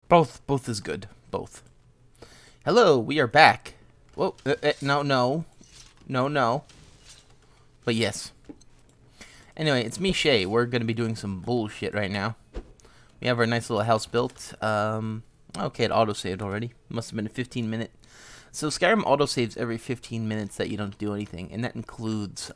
Both is good. Both. Hello, we are back. Whoa, no. But yes. Anyway, it's me, Shay. We're going to be doing some bullshit right now. We have our nice little house built. Okay, it auto-saved already. Must have been a 15-minute. So Skyrim auto-saves every 15 minutes that you don't do anything. And that includes,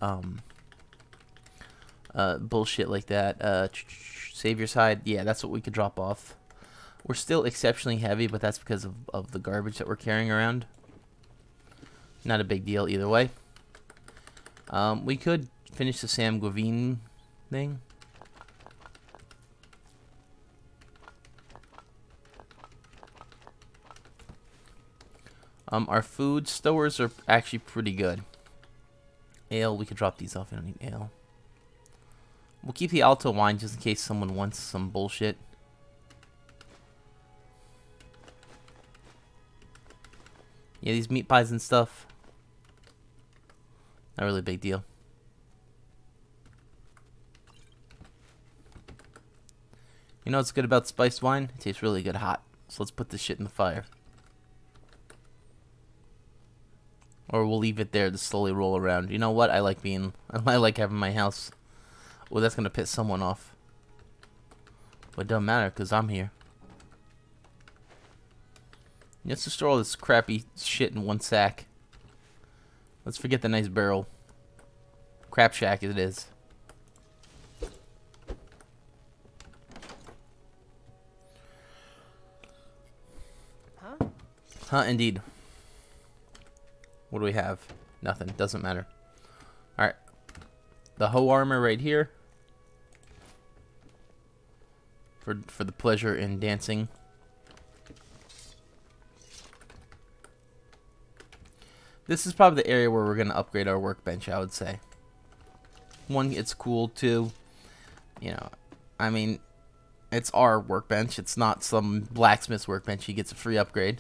bullshit like that. Save your side. Yeah, that's what we could drop off. We're still exceptionally heavy, but that's because of the garbage that we're carrying around. Not a big deal either way. We could finish the Sam Guavine thing. Our food stores are actually pretty good. Ale, we could drop these off. We don't need ale. We'll keep the Alto wine just in case someone wants some bullshit. Yeah, these meat pies and stuff. Not really a big deal. You know what's good about spiced wine? It tastes really good hot. So let's put this shit in the fire. Or we'll leave it there to slowly roll around. You know what? I like having my house. Well, that's gonna piss someone off. But it doesn't matter because I'm here. Let's just store all this crappy shit in one sack. Let's forget the nice barrel. Crap shack it is. Huh, indeed. What do we have? Nothing. Doesn't matter. Alright. The hoe armor right here. For the pleasure in dancing. This is probably the area where we're going to upgrade our workbench, I would say. One, it's cool. Two, you know, I mean, it's our workbench. It's not some blacksmith's workbench. He gets a free upgrade.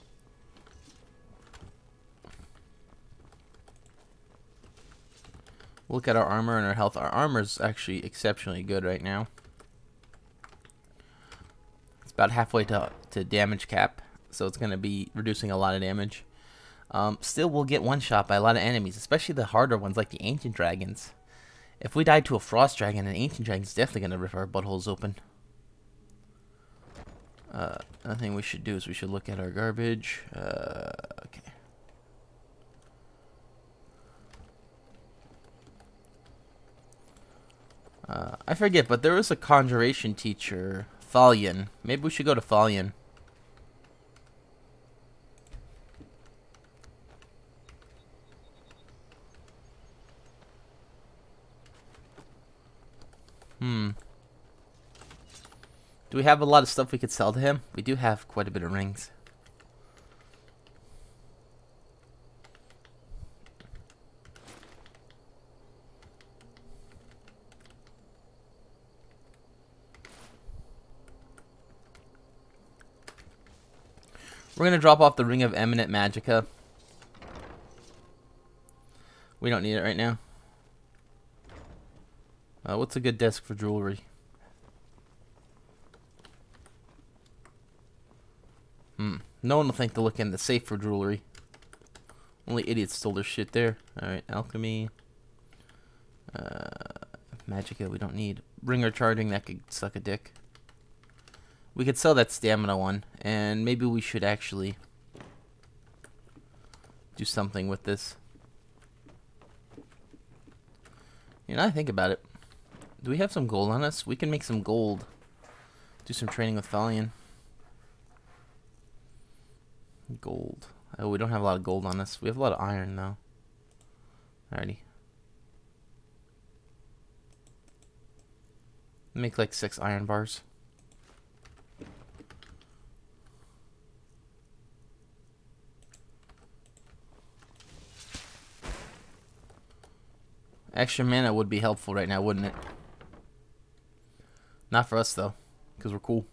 Look at our armor and our health. Our armor is actually exceptionally good right now. It's about halfway to damage cap, so it's going to be reducing a lot of damage. Still, we'll get one shot by a lot of enemies, especially the harder ones like the ancient dragons. If we died to a frost dragon, an ancient dragon's definitely going to rip our buttholes open. Another thing we should do is we should look at our garbage. Okay. I forget, but there was a conjuration teacher, Thalion. Maybe we should go to Thalion. Do we have a lot of stuff we could sell to him? We do have quite a bit of rings. We're going to drop off the Ring of Eminent Magicka. We don't need it right now. What's a good desk for jewelry? No one will think to look in the safe for jewelry. Only idiots stole their shit there. Alright, alchemy. Magicka we don't need. Ringer charging, that could suck a dick. We could sell that stamina one, and maybe we should actually do something with this. You know, I think about it. Do we have some gold on us? We can make some gold. Do some training with Thalion. Gold. Oh, we don't have a lot of gold on us. We have a lot of iron, though. Alrighty. Make like 6 iron bars. Extra mana would be helpful right now, wouldn't it? Not for us, though, because we're cool.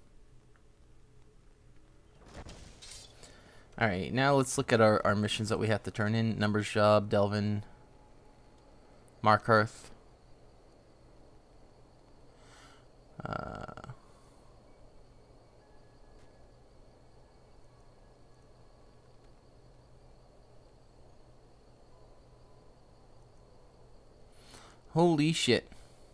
Alright, now let's look at our missions that we have to turn in. Numbers job, Delvin, Markarth. Holy shit.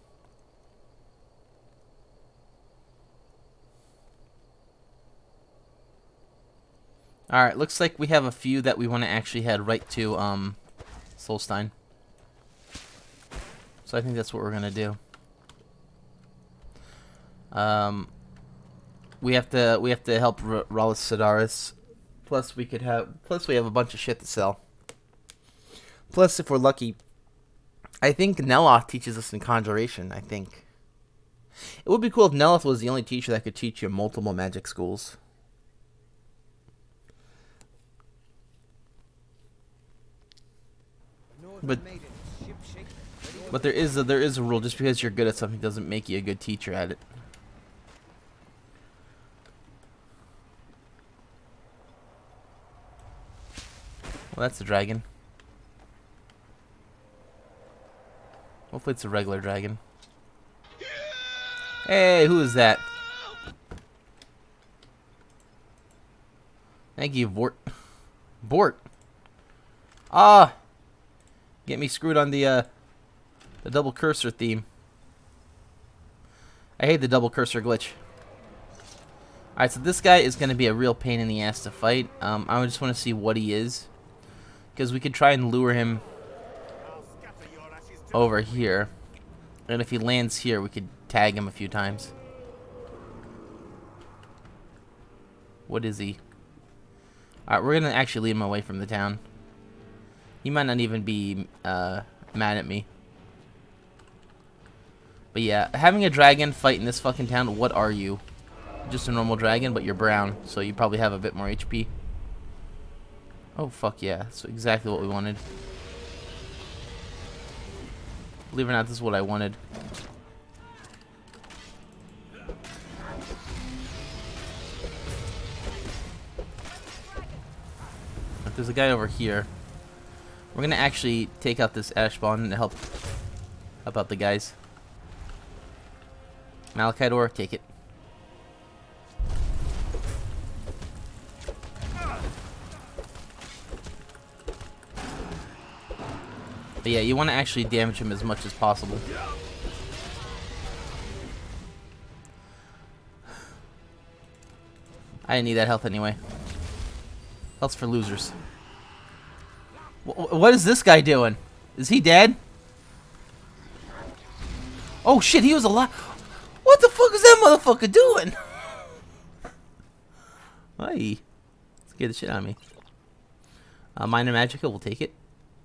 Alright, looks like we have a few that we want to actually head right to Solstein. So I think that's what we're gonna do. We have to help Rallis Sidaris. Plus we have a bunch of shit to sell. Plus, if we're lucky, I think Neloth teaches us in Conjuration, I think. It would be cool if Neloth was the only teacher that could teach you multiple magic schools. But there is a rule. Just because you're good at something doesn't make you a good teacher at it. Well, that's a dragon. Hopefully it's a regular dragon. Hey, who is that? Thank you, Vort. Bort. Ah! Get me screwed on the double cursor theme. I hate the double cursor glitch. Alright, so this guy is going to be a real pain in the ass to fight. I just want to see what he is. Because we could try and lure him over here. And if he lands here, we could tag him a few times. What is he? Alright, we're going to actually lead him away from the town. He might not even be mad at me. But yeah, having a dragon fight in this fucking town, what are you? Just a normal dragon, but you're brown, so you probably have a bit more HP. Oh, fuck yeah. That's exactly what we wanted. Believe it or not, this is what I wanted. But there's a guy over here. We're gonna actually take out this Ashbon to help out the guys. Malachite, take it. But yeah, you want to actually damage him as much as possible. I didn't need that health anyway. Health's for losers. What is this guy doing? Is he dead? Oh shit, he was alive. What the fuck is that motherfucker doing? Hey, scared the shit out of me. Minor Magica, we'll take it.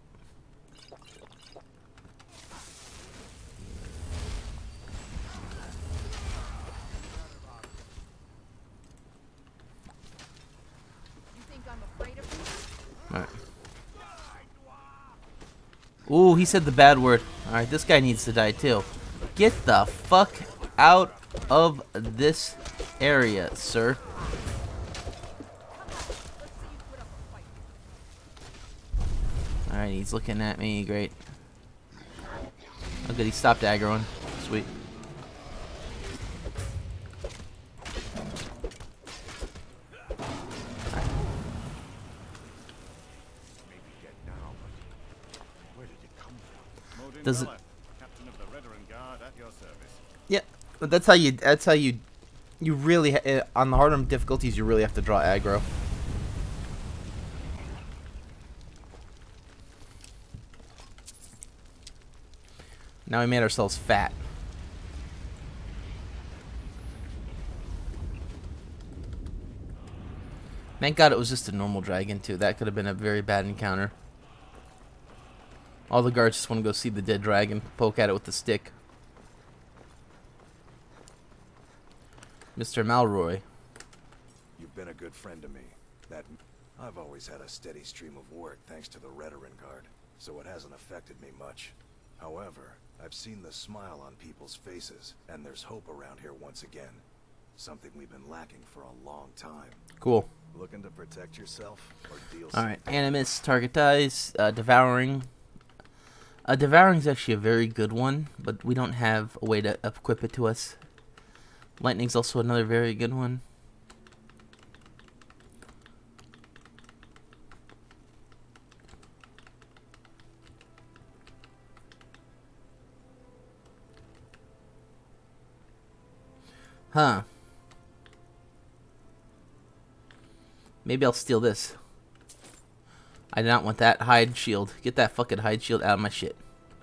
Alright. Ooh, he said the bad word. Alright, this guy needs to die too. Get the fuck out of this area, sir. Alright, he's looking at me. Great. Oh good, he stopped aggroing. Sweet. Does it? Captain of the Redoran Guard at your service. Yeah, but that's how you really on the harder difficulties you really have to draw aggro. Now we made ourselves fat. Thank God it was just a normal dragon too. That could have been a very bad encounter. All the guards just want to go see the dead dragon, poke at it with the stick. Mr. Malroy. You've been a good friend to me. I've always had a steady stream of work thanks to the Redoran Guard, so it hasn't affected me much. However, I've seen the smile on people's faces, and there's hope around here once again. Something we've been lacking for a long time. Cool. Looking to protect yourself or deal? Alright, Animus, target dies, Devouring. Devouring is actually a very good one, but we don't have a way to equip it to us. Lightning's also another very good one. Huh. Maybe I'll steal this. I do not want that hide shield. Get that fucking hide shield out of my shit.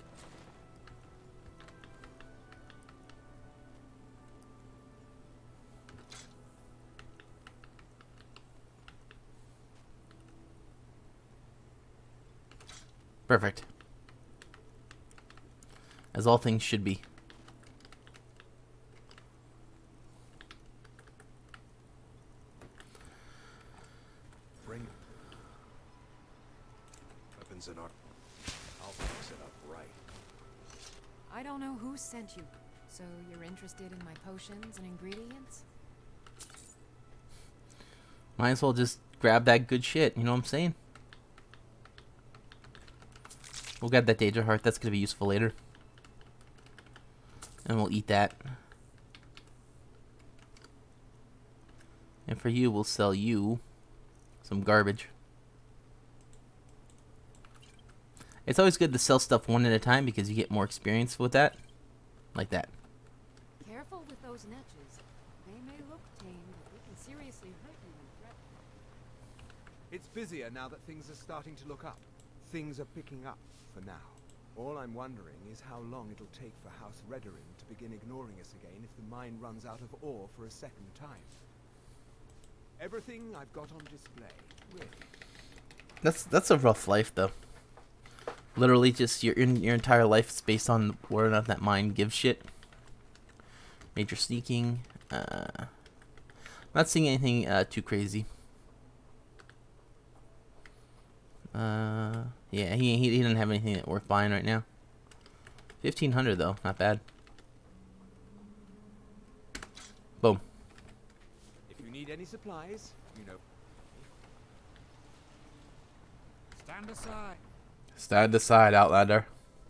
Perfect. As all things should be. Bring weapons and I'll fix it up right. I don't know who sent you, so you're interested in my potions and ingredients? Might as well just grab that good shit, you know what I'm saying? We'll grab that Danger Heart, that's gonna be useful later. And we'll eat that. And for you, we'll sell you some garbage. It's always good to sell stuff one at a time because you get more experience with that. Like that. Careful with those netches. They may look tame, but they can seriously hurt you and threaten. It's busier now that things are starting to look up. Things are picking up for now. All I'm wondering is how long it'll take for House Redorin to begin ignoring us again if the mine runs out of ore for a second time. Everything I've got on display, really. That's a rough life though. Literally just your entire life is based on whether or not that mine gives shit. Major sneaking. Not seeing anything too crazy. Yeah, he doesn't have anything that worth buying right now. 1,500 though, not bad. Boom. If you need any supplies, you know. Stand aside. Stand aside, Outlander.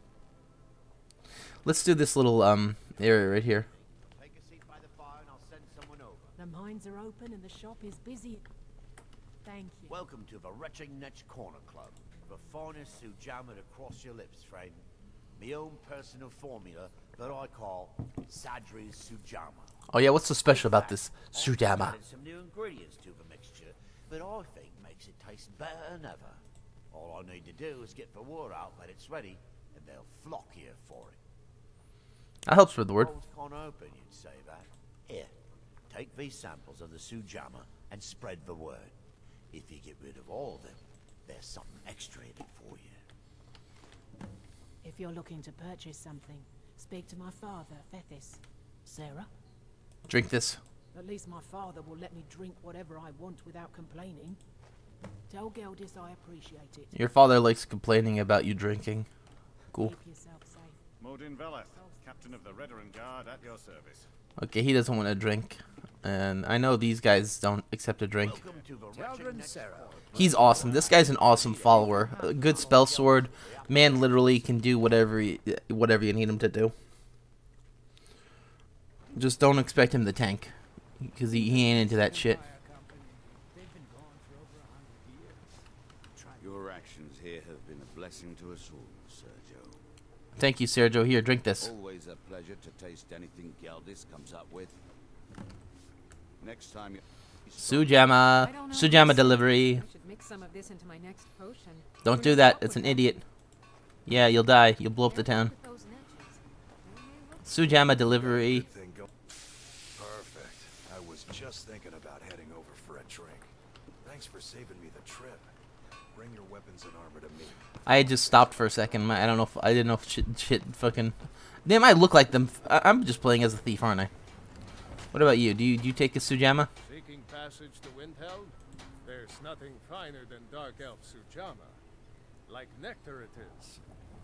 Let's do this little area right here. Take a seat by the fire and I'll send someone over. The mines are open and the shop is busy. Thank you. Welcome to the Retching Netch Corner Club. The finest sujama to cross your lips, friend. My own personal formula that I call Sadri's Sujama. Oh yeah, what's so special about this Sujama? Added some new ingredients to the mixture that I think makes it taste better than ever. All I need to do is get the word out that it's ready, and they'll flock here for it. That helps with the word. Cold con open, you'd say that. Here, take these samples of the Sujama and spread the word. If you get rid of all of them, there's something extra in it for you. If you're looking to purchase something, speak to my father, Fethis. Sarah? Drink this. At least my father will let me drink whatever I want without complaining. Tell Geldis I appreciate it. Your father likes complaining about you drinking. Cool. Keep yourself safe. Modin Veleth, Captain of the Redoran Guard, at your service. Okay, he doesn't want to drink. And I know these guys don't accept a drink. Welcome to the Retching Netch Corner. He's awesome. This guy's an awesome follower. A good spell sword. Man literally can do whatever you need him to do. Just don't expect him to tank. Because he ain't into that shit. Your actions here have been a blessing to us all, Sergio. Thank you, Sergio. Here, drink this. Always a pleasure to taste anything Geldis comes up with. Next time you... Sujama. I don't know Sujama who delivery. I should mix some of this into my next potion. Don't do that. It's an idiot. Yeah, you'll die. You'll blow up the town. Careful with those netches. They may look Sujama delivery. Good thing Perfect. I was just thinking about heading over for a drink. Thanks for saving me the trip. Bring your weapons and armor to me. I just stopped for a second. I don't know if I didn't know if shit fucking. They might look like them. I'm just playing as a thief, aren't I? What about you? Do you take a Sujama? Seeking passage to Windhelm? There's nothing finer than Dark Elf Sujama. Like nectar it is.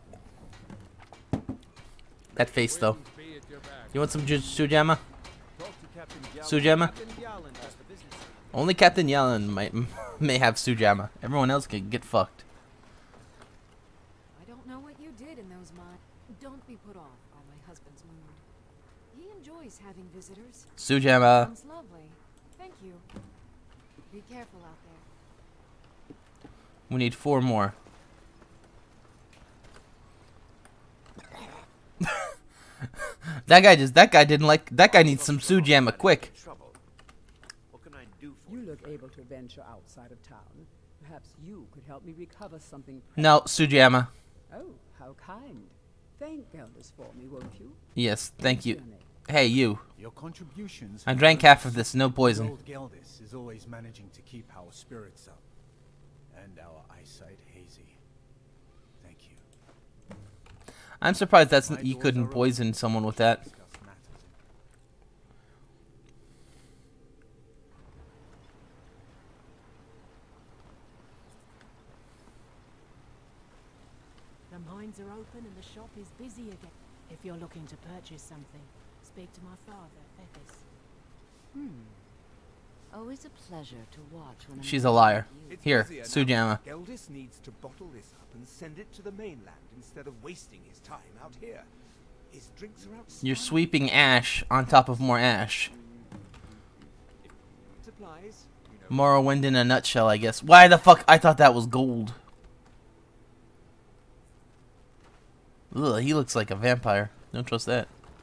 That face though. Winds be at your back. You want some Sujama? Talk to Captain Sujama? Captain Yallen has the business. Only Captain Yellen may have Sujama. Everyone else can get fucked. I don't know what you did in those mines. Don't be put off by my husband's mood. He enjoys having visitors. Sujama. Sounds lovely. Thank you. Be careful out there. We need 4 more. That guy didn't like, that guy needs some Sujamma quick. What can I do for You you? look able to venture outside of town. Perhaps you could help me recover something. No, Sujamma. Oh, how kind. Thank Geldis for me, won't you? Yes, thank you. Hey, you. Your contributions. I drank half of this, no poison. Old Geldis is always managing to keep our spirits up and our eyesight hazy. Thank you. I'm surprised you couldn't poison someone with that. The mines are open and the shop is busy again. If you're looking to purchase something, speak to my father, Epis. Always a pleasure to watch when She's a liar. It's Here, easier now. Sujamma. Geldis needs to bottle this up and send it to the mainland instead of wasting his time out here. His drinks are outside. You're sweeping ash on top of more ash. Supplies. Morrowind in a nutshell, I guess. Why the fuck? I thought that was gold. Ugh, he looks like a vampire. Don't trust that.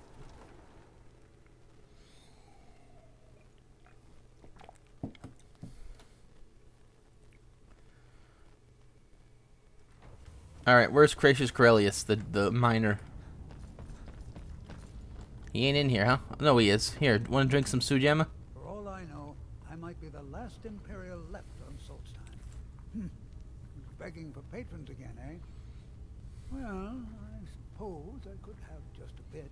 Alright, where's Cracius Corellius, the miner? He ain't in here, huh? No, he is. Here, wanna drink some Sujamma? For all I know, I might be the last Imperial left on Solstheim. Begging for patrons again, eh? Well, I suppose I could have just a bit.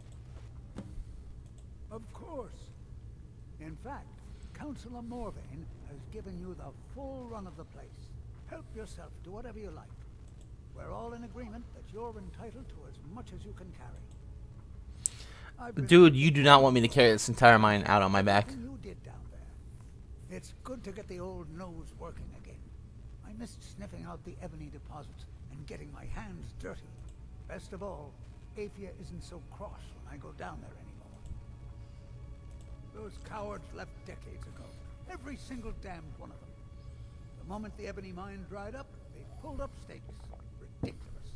Of course. In fact, Councillor Morvain has given you the full run of the place. Help yourself to whatever you like. We're all in agreement that you're entitled to as much as you can carry. Dude, you do not want me to carry this entire mine out on my back. You did down there. It's good to get the old nose working again. I missed sniffing out the ebony deposits and getting my hands dirty. Best of all, Aphia isn't so cross when I go down there anymore. Those cowards left decades ago. Every single damned one of them. The moment the ebony mine dried up, they pulled up stakes. Ridiculous.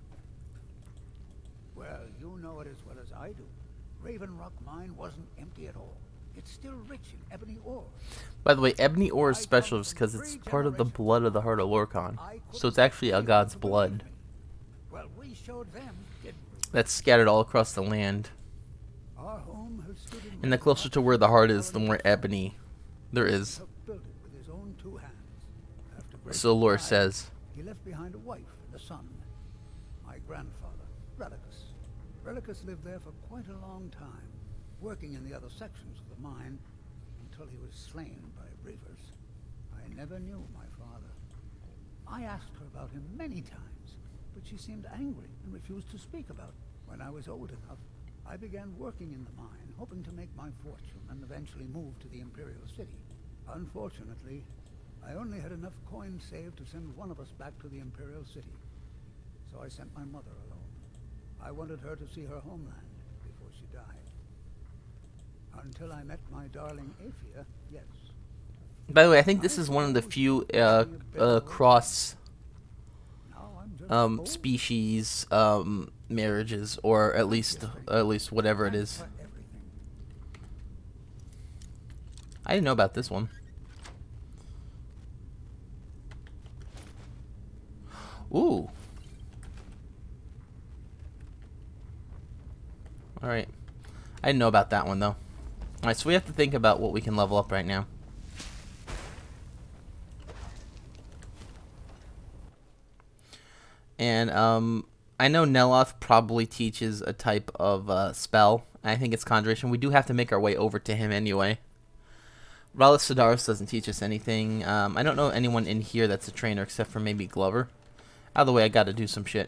Well, you know it as well as I do. Raven Rock Mine wasn't empty at all. It's still rich in ebony ore. By the way, ebony ore is special just because it's part of the blood of the Heart of Lorkhan. So it's actually a god's blood. Well, we showed them, didn't we? That's scattered all across the land. Our home has stood in And the closer to where the heart is, the more ebony there is. built it with his own two hands. After Grace's So lore death, says. He left behind a wife and a son. My grandfather, Relicus. Relicus lived there for quite a long time, working in the other sections of the mine until he was slain by reavers. I never knew my father. I asked her about him many times, but she seemed angry and refused to speak about it. When I was old enough, I began working in the mine, hoping to make my fortune and eventually move to the Imperial City. Unfortunately, I only had enough coins saved to send one of us back to the Imperial City. So I sent my mother alone. I wanted her to see her homeland before she died. Until I met my darling Aphia, yes. By the way, I think this is one of the few cross species marriages, or at least whatever it is. I didn't know about this one. Ooh. Alright. I didn't know about that one, though. Alright, so we have to think about what we can level up right now. And, I know Neloth probably teaches a type of spell. I think it's Conjuration. We do have to make our way over to him anyway. Rallis Sidaris doesn't teach us anything. I don't know anyone in here that's a trainer except for maybe Glover. Out of the way, I gotta do some shit.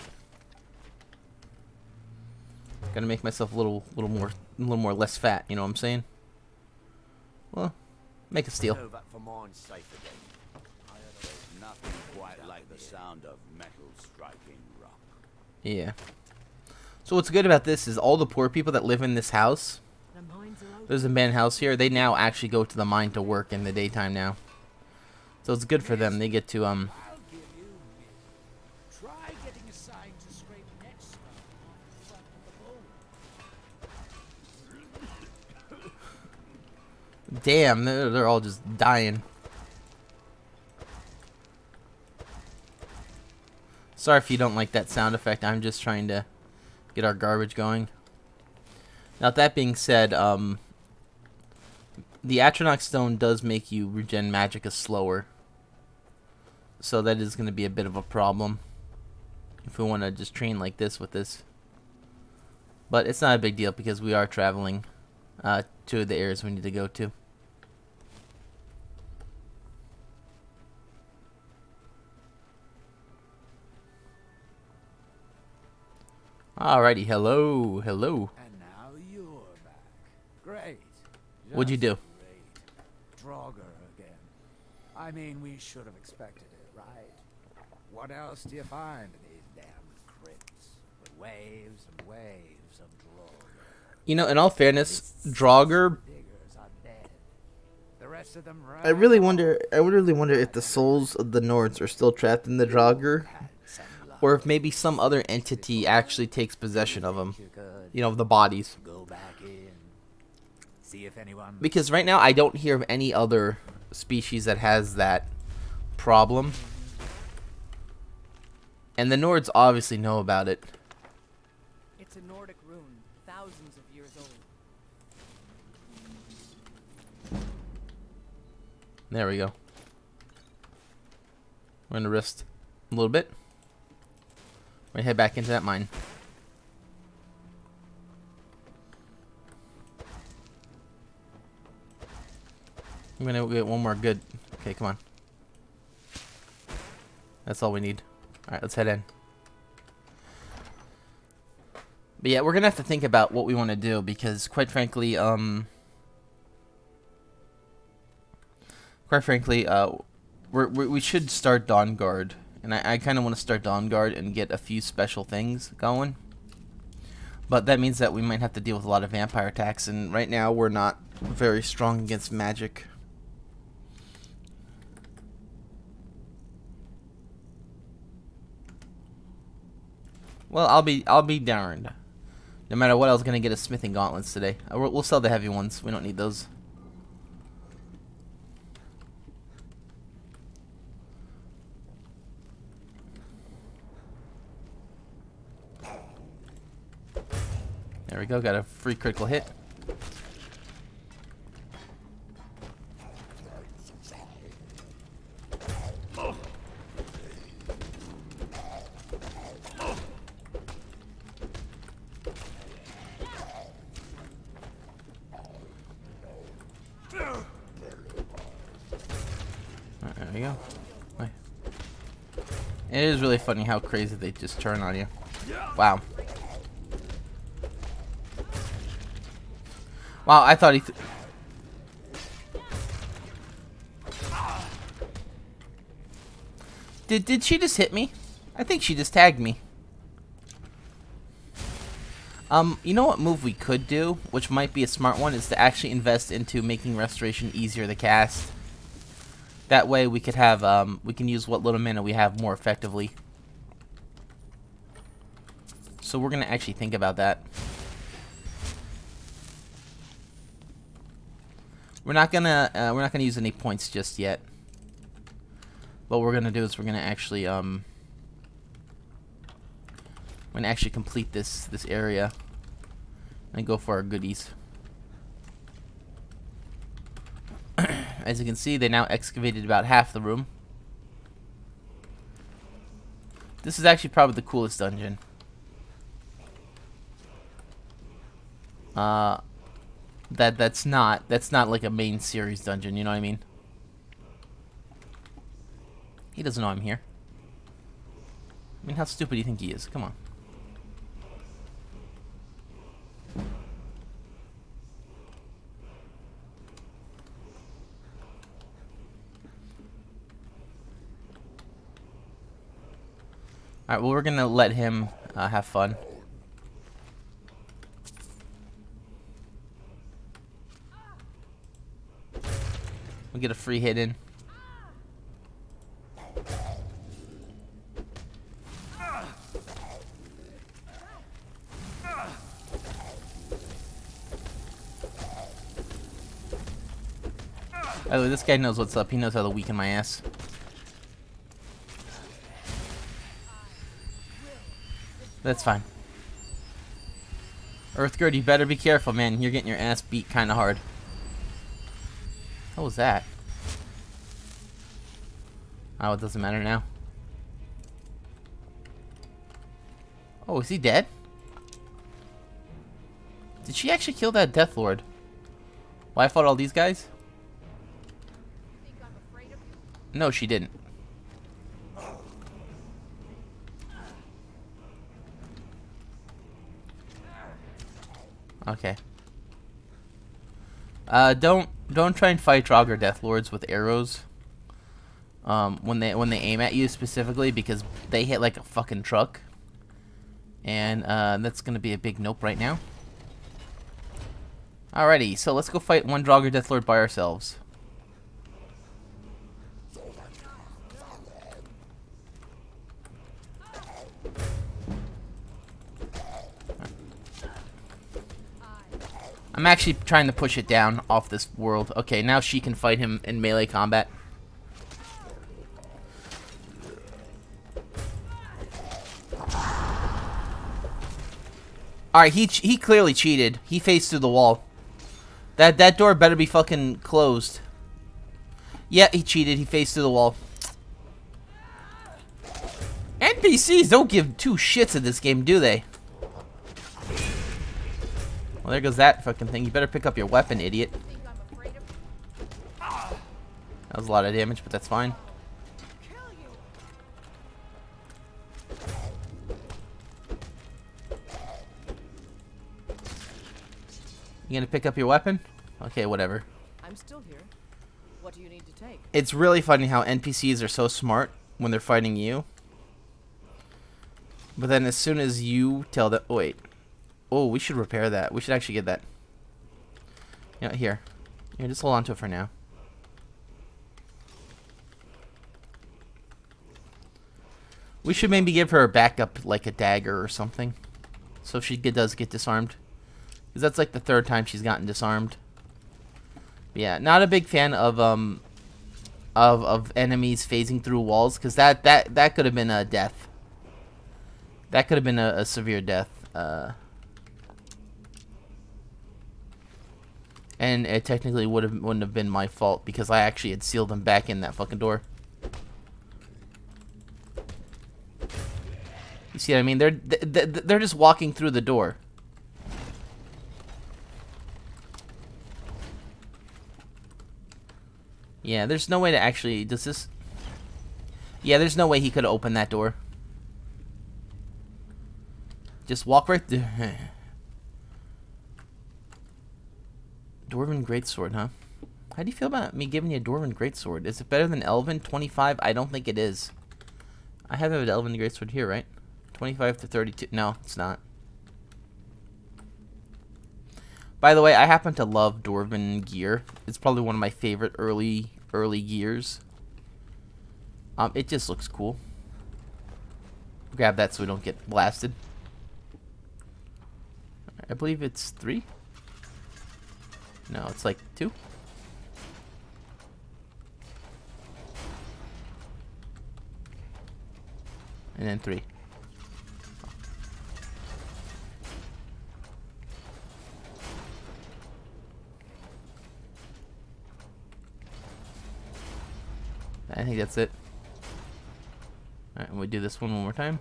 Gotta make myself a little more less fat. You know what I'm saying? Well, make a steal. Know that for mine's safe again. There's nothing quite like the sound of metal striking rock. Yeah. So what's good about this is all the poor people that live in this house. There's a man house here. They now actually go to the mine to work in the daytime now. So it's good for them. They get to Try getting assigned to scrape next off the front of the bowl. Damn, they're all just dying. Sorry if you don't like that sound effect. I'm just trying to get our garbage going. Now, that being said, the Atronach Stone does make you regen magicka slower. So that is going to be a bit of a problem if we want to just train like this with this. But it's not a big deal because we are traveling to the areas we need to go to. Alrighty, hello, hello. And now you're back. Great. What'd you do? Great. Draugr again. I mean, we should have expected it, right? What else do you find in these damn crypts? But waves and waves of Draugr. You know, in all fairness, Draugr. The rest of them I would really wonder if the souls of the Nords are still trapped in the Draugr, or if maybe some other entity actually takes possession of them. You know, the bodies. Go back in. See if anyone. Because right now I don't hear of any other species that has that problem. And the Nords obviously know about it. It's a Nordic rune, thousands of years old. There we go. We're gonna rest a little bit. We're gonna head back into that mine. I'm gonna get one more good. Okay, come on. That's all we need. Alright, let's head in. But yeah, we're gonna have to think about what we want to do because, quite frankly, we should start Dawnguard, and I kind of want to start Dawnguard and get a few special things going. But that means that we might have to deal with a lot of vampire attacks, and right now we're not very strong against magic. Well, I'll be darned. No matter what, I was gonna get a smithing gauntlets today. We'll sell the heavy ones. We don't need those. There we go. Got a free critical hit. There we go. It is really funny how crazy they just turn on you. Wow. Wow, I thought he... Did she just hit me? I think she just tagged me. You know what move we could do, which might be a smart one, is to actually invest into making Restoration easier to cast. That way we could have, we can use what little mana we have more effectively. So we're gonna actually think about that. We're not gonna use any points just yet. What we're gonna do is we're gonna actually complete this area and go for our goodies. As you can see, they now excavated about half the room. This is actually probably the coolest dungeon. That's not like a main series dungeon, you know what I mean? He doesn't know I'm here. I mean, how stupid do you think he is? Come on. Alright, well, we're gonna let him have fun. We'll get a free hit in. By the way, this guy knows what's up. He knows how to weaken my ass. That's fine. Earthgird, you better be careful, man. You're getting your ass beat kind of hard. What was that? Oh, it doesn't matter now. Oh, is he dead? Did she actually kill that Death Lord? Why I fought all these guys? No, she didn't. Okay. Don't try and fight Draugr Death Lords with arrows. When they aim at you specifically, because they hit like a fucking truck. And that's gonna be a big nope right now. Alrighty, so let's go fight one Draugr Death Lord by ourselves. I'm actually trying to push it down off this world. Okay, now she can fight him in melee combat. Alright, he clearly cheated. He faced through the wall. That door better be fucking closed. Yeah, he cheated. He faced through the wall. NPCs don't give two shits in this game, do they? Well, there goes that fucking thing. You better pick up your weapon, idiot. That was a lot of damage, but that's fine. You gonna pick up your weapon? Okay, whatever. I'm still here. What do you need to take? It's really funny how NPCs are so smart when they're fighting you. But then as soon as you tell them... Oh, wait. Oh, we should repair that. We should actually get that. Yeah, here. Here, just hold on to it for now. We should maybe give her a backup, like a dagger or something. So if she does get disarmed. Because that's like the third time she's gotten disarmed. But yeah, not a big fan of enemies phasing through walls. Because that could have been a death. That could have been a severe death. And it technically wouldn't have been my fault because I actually had sealed them back in that fucking door. You see what I mean? They're just walking through the door. Yeah, there's no way to actually... Does this... Yeah, there's no way he could open that door. Just walk right there. Dwarven Greatsword, huh? How do you feel about me giving you a Dwarven Greatsword? Is it better than Elven? 25? I don't think it is. I have an Elven Greatsword here, right? 25 to 32. No, it's not. By the way, I happen to love Dwarven gear. It's probably one of my favorite early gears. It just looks cool. Grab that so we don't get blasted. I believe it's 3. No, it's like 2. And then 3. I think that's it. Alright, and we do this one more time.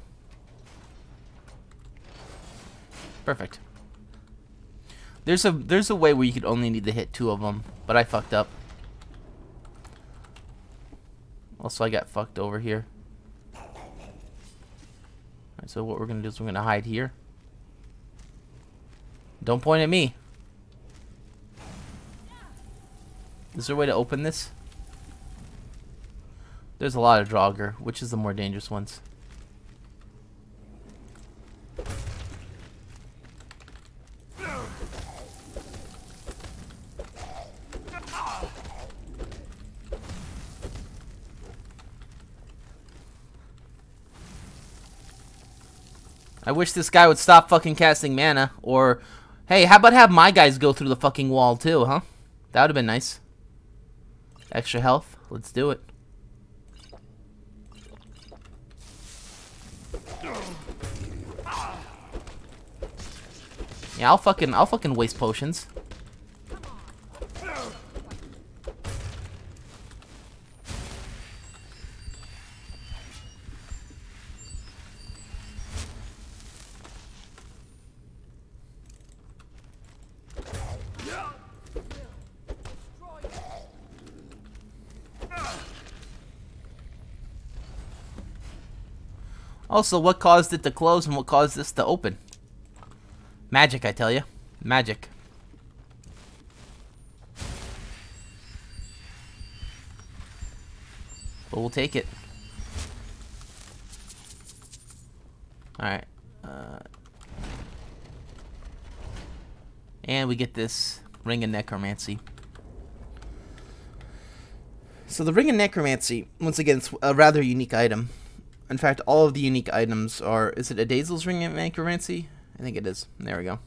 Perfect. There's a way where you could only need to hit 2 of them, but I fucked up. Also, I got fucked over here. Alright, so what we're gonna do is we're gonna hide here. Don't point at me. Is there a way to open this? There's a lot of Draugr. Which is the more dangerous ones? I wish this guy would stop fucking casting mana. Or, hey, how about have my guys go through the fucking wall too, huh? That would have been nice. Extra health. Let's do it. Yeah, I'll fucking waste potions. Also, what caused it to close and what caused this to open? Magic, I tell you. Magic. But we'll take it. Alright. And we get this Ring of Necromancy. So the Ring of Necromancy, once again, it's a rather unique item. In fact, all of the unique items are... Is it Azazel's Ring of Necromancy? I think it is. There we go.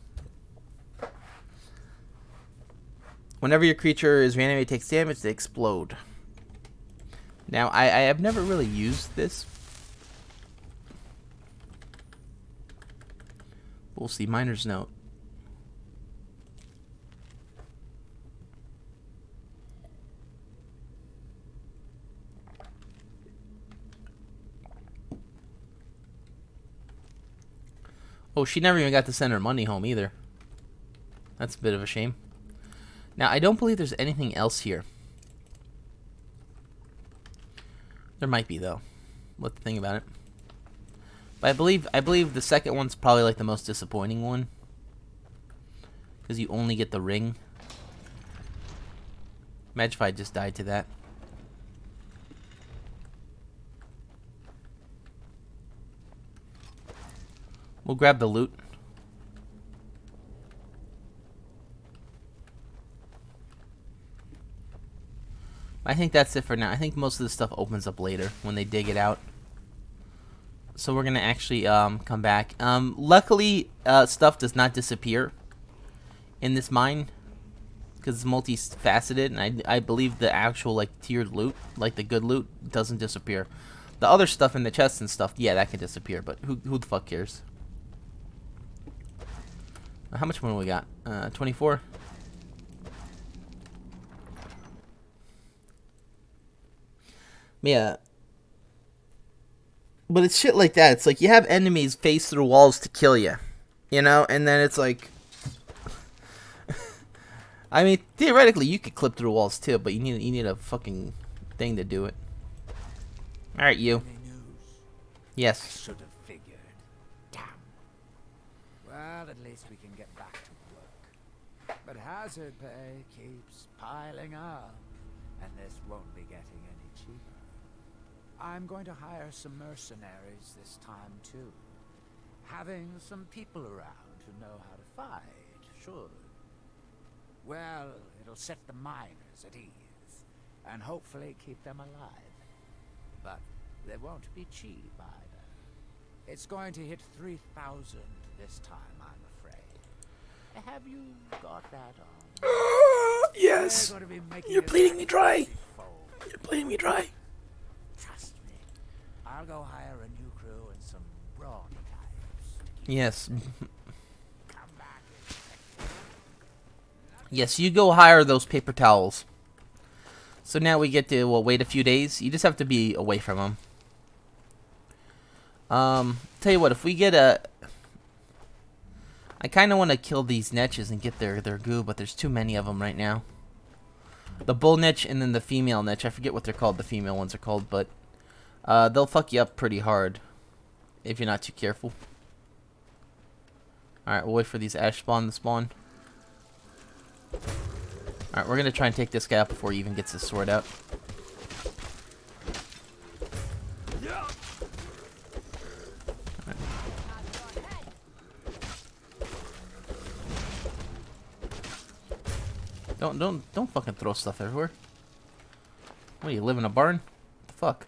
Whenever your creature is reanimated, takes damage, they explode. Now, I have never really used this. We'll see. Miner's Note. Oh, she never even got to send her money home either. That's a bit of a shame. Now, I don't believe there's anything else here. There might be, though. What to think about it. But I believe the second one's probably like the most disappointing one. Because you only get the ring. Imagine if I just died to that. We'll grab the loot. I think that's it for now. I think most of the stuff opens up later when they dig it out. So we're gonna actually come back. Luckily, stuff does not disappear in this mine because it's multifaceted, and I believe the actual like tiered loot, like the good loot, doesn't disappear. The other stuff in the chests and stuff, yeah, that can disappear. But who the fuck cares? How much money we got? 24. Yeah. But it's shit like that. It's like you have enemies face through walls to kill you. You know? And then it's like... I mean, theoretically, you could clip through walls too, but you need a fucking thing to do it. Alright, you. Yes. Should have figured. Damn. Well, at least we can get back to work. But hazard pay keeps piling up, and this won't be getting any cheaper. I'm going to hire some mercenaries this time too. Having some people around who know how to fight should. Well, it'll set the miners at ease, and hopefully keep them alive. But they won't be cheap either. It's going to hit 3,000 this time, I'm afraid. Have you got that on? Yes! You're bleeding me dry! You're bleeding me dry! Trust me. I'll go hire a new crew and some brawny types. Yes. Yes, you go hire those paper towels. So now we get to, well, wait a few days. You just have to be away from them. Tell you what, if we get a... I kind of want to kill these niches and get their goo, but there's too many of them right now. The bull niche and then the female niche. I forget what they're called. The female ones are called, but they'll fuck you up pretty hard if you're not too careful. Alright, we'll wait for these ash spawn to spawn. Alright, we're going to try and take this guy out before he even gets his sword out. Don't fucking throw stuff everywhere. What, you live in a barn? What the fuck?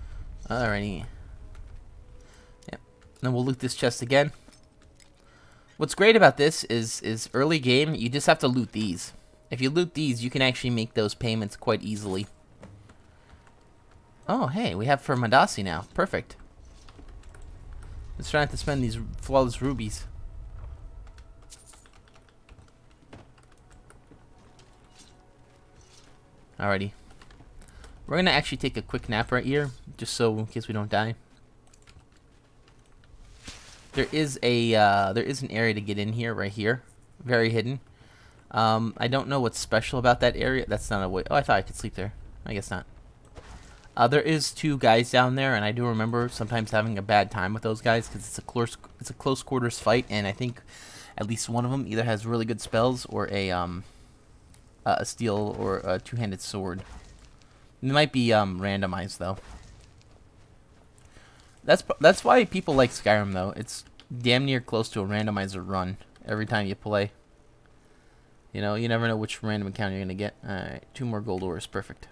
Alrighty. Yep. Then we'll loot this chest again. What's great about this is early game, you just have to loot these. If you loot these, you can actually make those payments quite easily. Oh, hey, we have for Madasi now. Perfect. Let's try not to spend these flawless rubies. Alrighty. We're gonna actually take a quick nap right here, just so in case we don't die. There is an area to get in here, right here, very hidden. I don't know what's special about that area. That's not a way. Oh, I thought I could sleep there. I guess not. There is 2 guys down there, and I do remember sometimes having a bad time with those guys because it's a close quarters fight, and I think at least one of them either has really good spells or a steel or a 2-handed sword. It might be randomized though. That's why people like Skyrim though. It's damn near close to a randomizer run every time you play. You know, you never know which random encounter you're gonna get. Alright, 2 more gold ores, perfect.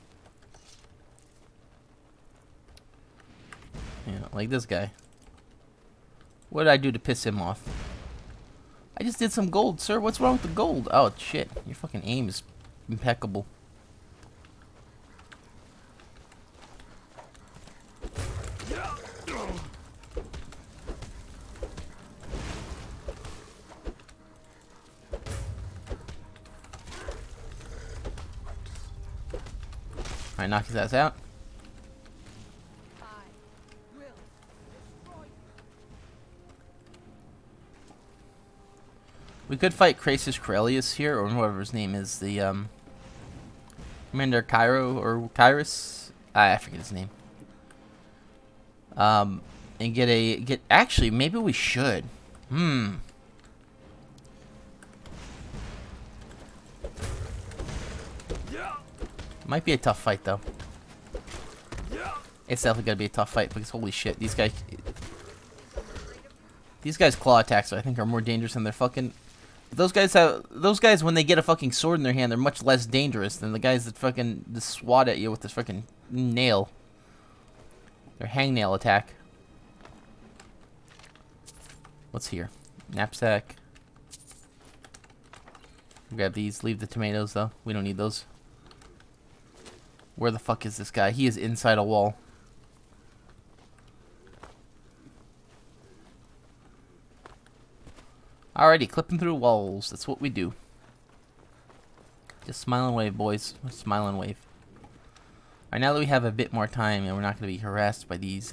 Yeah, like this guy. What did I do to piss him off? I just did some gold, sir. What's wrong with the gold? Oh, shit. Your fucking aim is impeccable. Alright, knock his ass out. We could fight Krasus Corellius here, or whatever his name is, the, Commander Cairo, or Kyrus? I forget his name. And actually, maybe we should. Might be a tough fight, though. It's definitely gonna be a tough fight, because holy shit, these guys' claw attacks, I think, are more dangerous than their fucking... Those guys, when they get a fucking sword in their hand, they're much less dangerous than the guys that fucking just swat at you with this fucking nail. Their hangnail attack. What's here? Knapsack. Grab these. Leave the tomatoes, though. We don't need those. Where the fuck is this guy? He is inside a wall. Alrighty, clipping through walls. That's what we do. Just smile and wave, boys. Smile and wave. Alright, now that we have a bit more time and we're not going to be harassed by these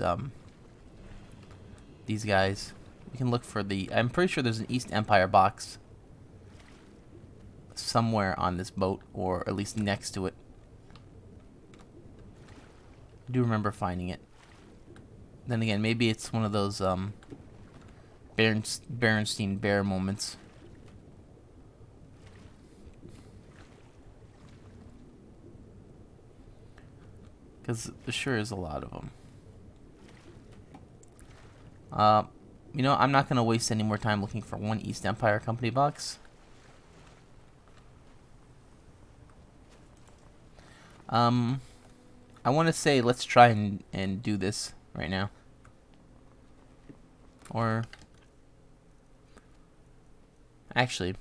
guys, we can look for the... I'm pretty sure there's an East Empire box somewhere on this boat, or at least next to it. I do remember finding it. Then again, maybe it's one of those Berenstein Bear moments. Because there sure is a lot of them. You know, I'm not going to waste any more time looking for one East Empire Company box. I want to say let's try and do this right now. Or... Actually...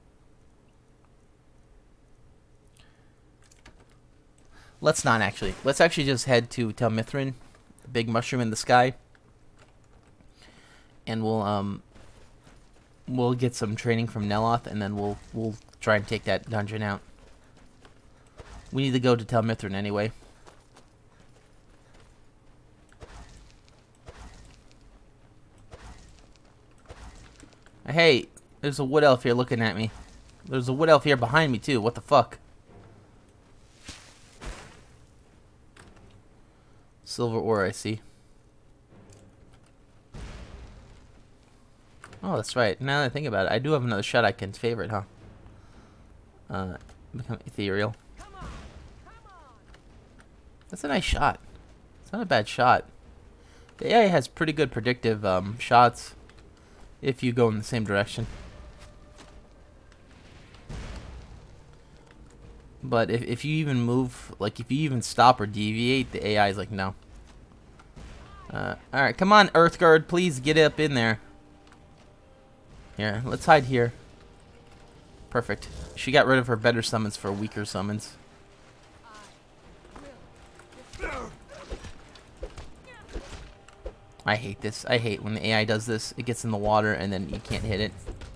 Let's not actually. Let's actually just head to Tel Mithryn, the big mushroom in the sky. And we'll get some training from Neloth, and then we'll try and take that dungeon out. We need to go to Tel Mithryn anyway. Hey, there's a wood elf here looking at me. There's a wood elf here behind me too. What the fuck? Silver ore, I see. Oh, that's right. Now that I think about it, I do have another shot I can favorite, huh? Become ethereal. That's a nice shot. It's not a bad shot. The AI has pretty good predictive shots if you go in the same direction. But if you even move, like if you even stop or deviate, the AI is like, no. Alright, come on, Earthguard, please get up in there. Here, let's hide here. Perfect. She got rid of her better summons for weaker summons. I hate this. I hate when the AI does this. It gets in the water and then you can't hit it.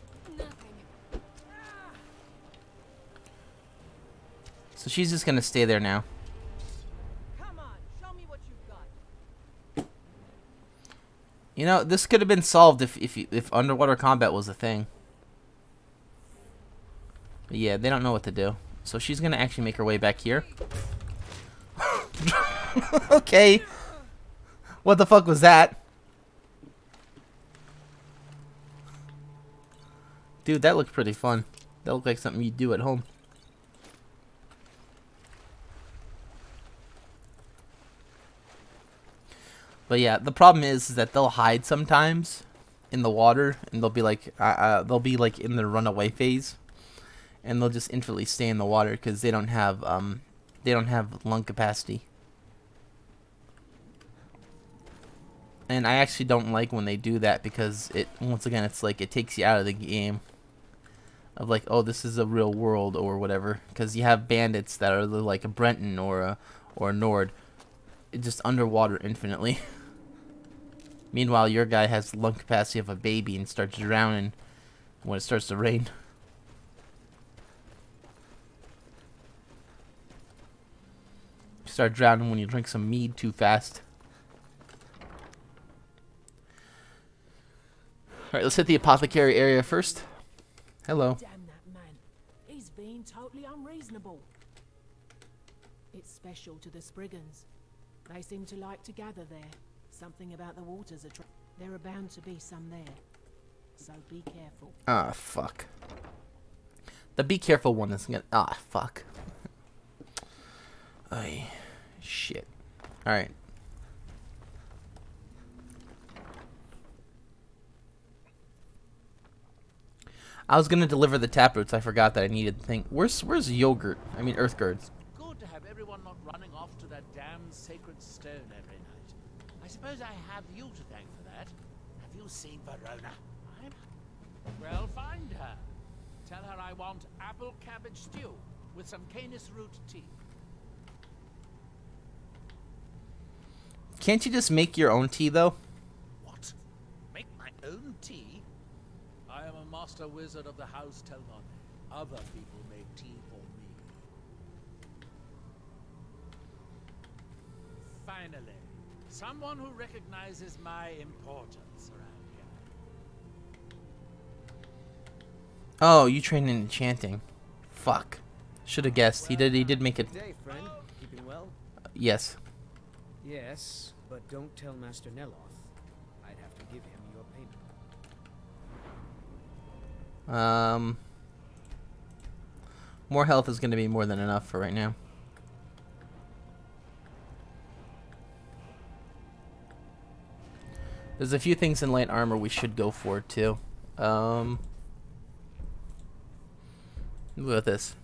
So she's just gonna stay there now. Come on, show me what you've got. You know, this could have been solved if underwater combat was a thing. But yeah, they don't know what to do. So she's gonna actually make her way back here. Okay. What the fuck was that? Dude, that looked pretty fun. That looked like something you'd do at home. But yeah, the problem is that they'll hide sometimes in the water, and they'll be like in the runaway phase, and they'll just instantly stay in the water because they don't have lung capacity. And I actually don't like when they do that because once again it's like it takes you out of the game of like, oh, this is a real world or whatever, because you have bandits that are like a Brenton or a Nord, just underwater infinitely. Meanwhile, your guy has the lung capacity of a baby and starts drowning when it starts to rain. You start drowning when you drink some mead too fast. Alright, let's hit the apothecary area first. Hello. Damn that man. He's being totally unreasonable. It's special to the Spriggans. They seem to like to gather there. Something about the waters there are bound to be some there. So be careful. Ah, fuck. The be careful one is gonna... Ah, fuck. Ay, shit. Alright. I was gonna deliver the taproots. I forgot that I needed the thing. Where's yogurt? I mean, Earthguard. Good to have everyone not running off to that damn sacred stone every night. I suppose I have you to thank for that. Have you seen Verona? Well, find her. Tell her I want apple cabbage stew with some canis root tea. Can't you just make your own tea, though? What? Make my own tea? I am a master wizard of the House Telmon. Other people make tea for me. Finally, someone who recognizes my importance around here. Oh, you train in enchanting. Fuck. Should have guessed. He did make it. Good day, friend. Keeping well? Yes. Yes, but don't tell Master Neloth. I'd have to give him your payment. More health is going to be more than enough for right now. There's a few things in light armor we should go for too. Look at this.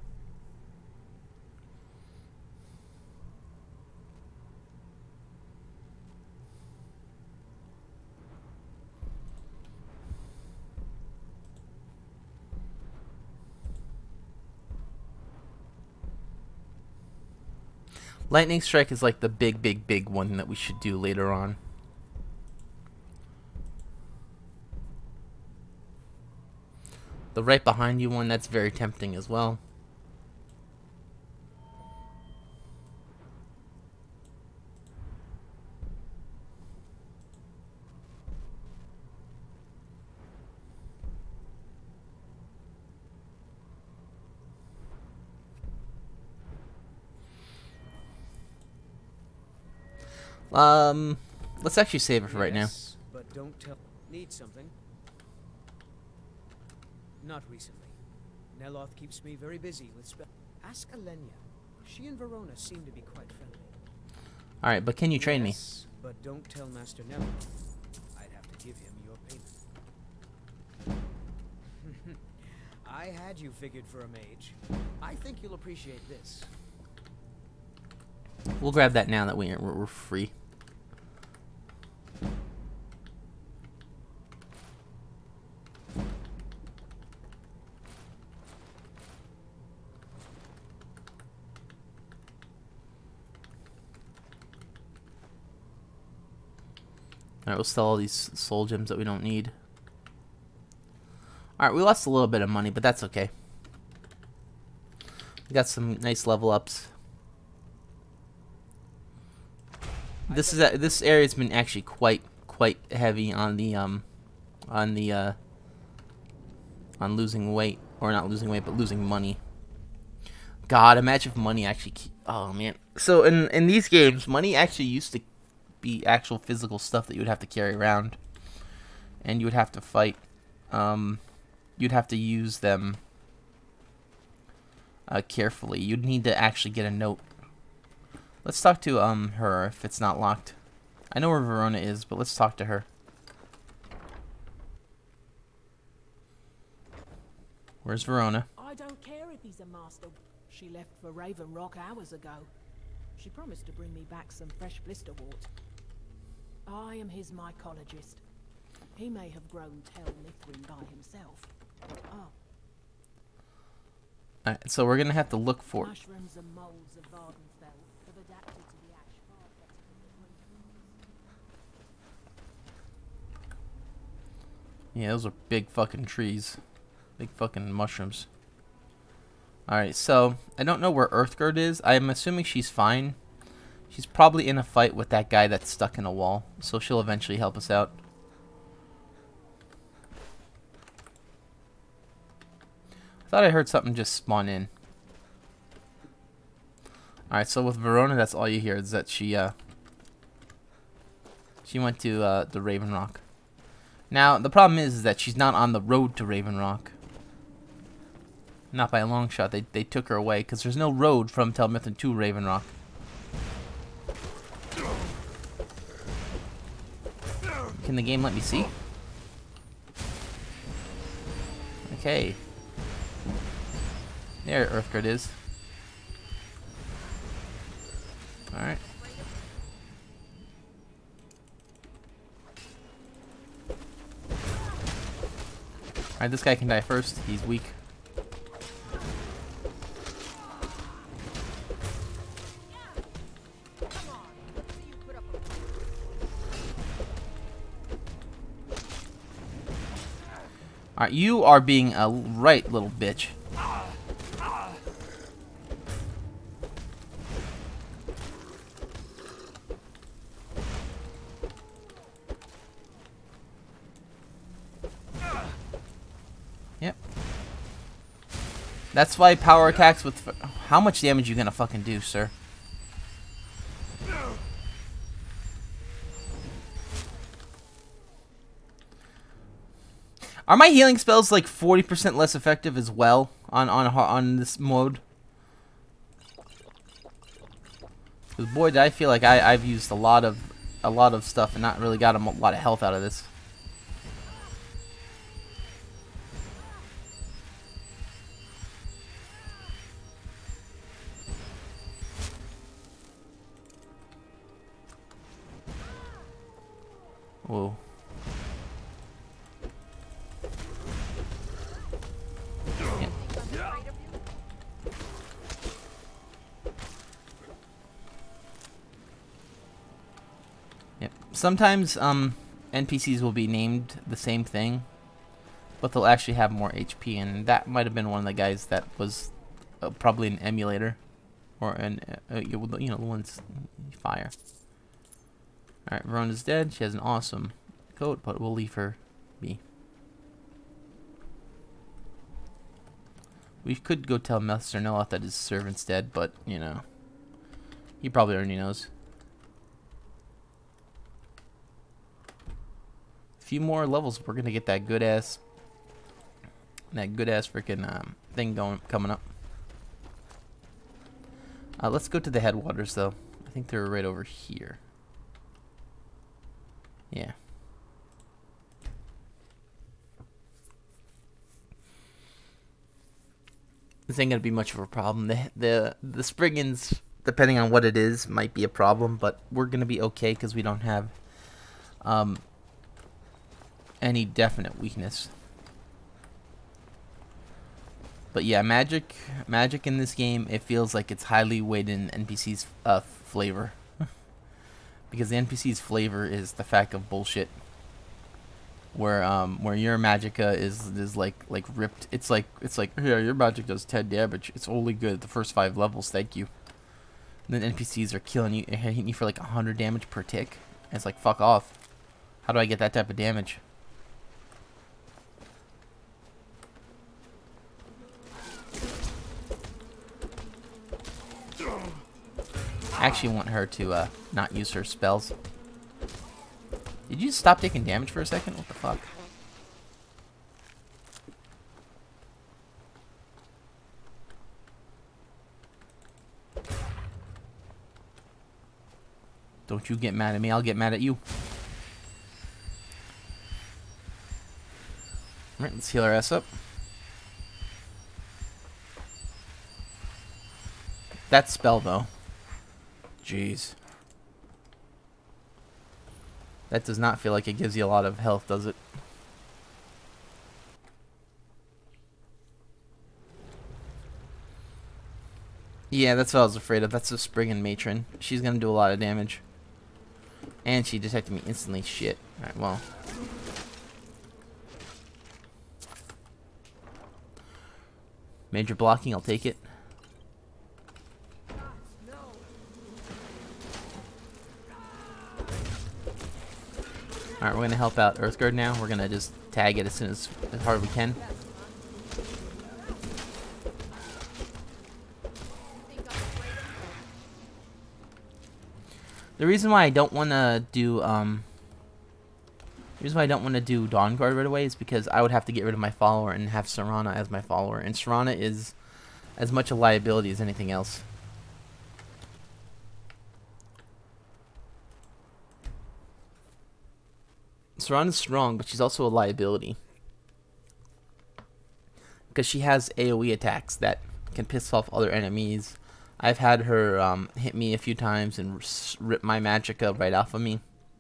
Lightning Strike is like the big one that we should do later on. The right behind you one, that's very tempting as well. Let's actually save it for right now. But don't tell. Need something? Not recently. Neloth keeps me very busy with Ask Alenia. She and Verona seem to be quite friendly. Alright, but can you train me? But don't tell Master Neloth. I'd have to give him your payment. I had you figured for a mage. I think you'll appreciate this. We'll grab that now that we're free. Alright, we'll sell all these soul gems that we don't need. Alright, we lost a little bit of money, but that's okay. We got some nice level ups. This area's been actually quite heavy on the on losing weight, or not losing weight, but losing money. God, imagine if money actually oh man. So in these games, money actually used to be actual physical stuff that you would have to carry around, and you would have to fight. You'd have to use them carefully. You'd need to actually get a note. Let's talk to her if it's not locked. I know where Verona is, but let's talk to her. Where's Verona? I don't care if he's a master. She left for Raven Rock hours ago. She promised to bring me back some fresh blisterwort. I am his mycologist. He may have grown Tel Mithryn by himself. Oh. Alright, so we're gonna have to look for Mushrooms and molds of Vardensfell have adapted to the ash far better than the Yeah, those are big fucking trees. Big fucking mushrooms. Alright, so I don't know where Earthgird is. I'm assuming she's fine. She's probably in a fight with that guy that's stuck in a wall, so she'll eventually help us out. I thought I heard something just spawn in. Alright, so with Verona, that's all you hear is that she went to the Raven Rock. Now, the problem is that she's not on the road to Raven Rock. Not by a long shot. They took her away because there's no road from Tel Mithryn to Raven Rock. Can the game let me see? Okay. There Earthgird is. Alright. Alright, this guy can die first. He's weak. Alright, you are being a right little bitch. Yep. That's why power attacks with... How much damage you gonna fucking do, sir? Are my healing spells like 40% less effective as well on this mode? Because boy, did I feel like I've used a lot of stuff and not really got a lot of health out of this. Whoa. Sometimes NPCs will be named the same thing, but they'll actually have more HP, and that might have been one of the guys that was probably an emulator, or an you know, the one's fire. All right, Verona's dead. She has an awesome coat, but we'll leave her be. We could go tell Master Neloth that his servant's dead, but you know, he probably already knows. Few more levels, we're gonna get that good ass freaking thing coming up. Let's go to the headwaters though. I think they're right over here. Yeah. This ain't gonna be much of a problem. The Spriggans, depending on what it is, might be a problem, but we're gonna be okay because we don't have any definite weakness. But yeah, magic in this game, it feels like it's highly weighted in NPC's flavor. because the NPC's flavor is the fact of bullshit. Where your magicka is like ripped. It's like yeah, your magic does 10 damage. It's only good at the first 5 levels. Thank you. And then NPCs are killing you, hitting you for like 100 damage per tick. And it's like, fuck off. How do I get that type of damage? I actually want her to not use her spells. Did you stop taking damage for a second? What the fuck? Don't you get mad at me, I'll get mad at you. Alright, let's heal our ass up. That spell though. Jeez. That does not feel like it gives you a lot of health, does it? Yeah, that's what I was afraid of. That's a Spriggan Matron. She's gonna do a lot of damage. And she detected me instantly. Shit. Alright, well. Major blocking, I'll take it. Alright, we're going to help out Earthguard now. We're going to just tag it as hard as we can. The reason why I don't want to do Dawn Guard right away is because I would have to get rid of my follower and have Serana as my follower, and Serana is as much a liability as anything else. Serana's strong, but she's also a liability. Because she has AoE attacks that can piss off other enemies. I've had her hit me a few times and rip my magicka right off of me.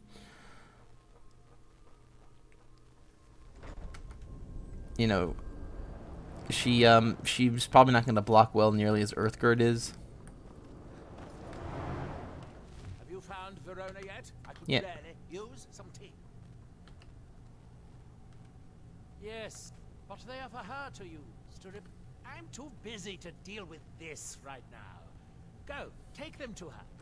You know, she's probably not going to block well nearly as Earthguard is. Have you found Verona yet? I could Yeah. barely use some tea. Yes, what do they offer her to you, Sturip? I'm too busy to deal with this right now. Go, take them to her.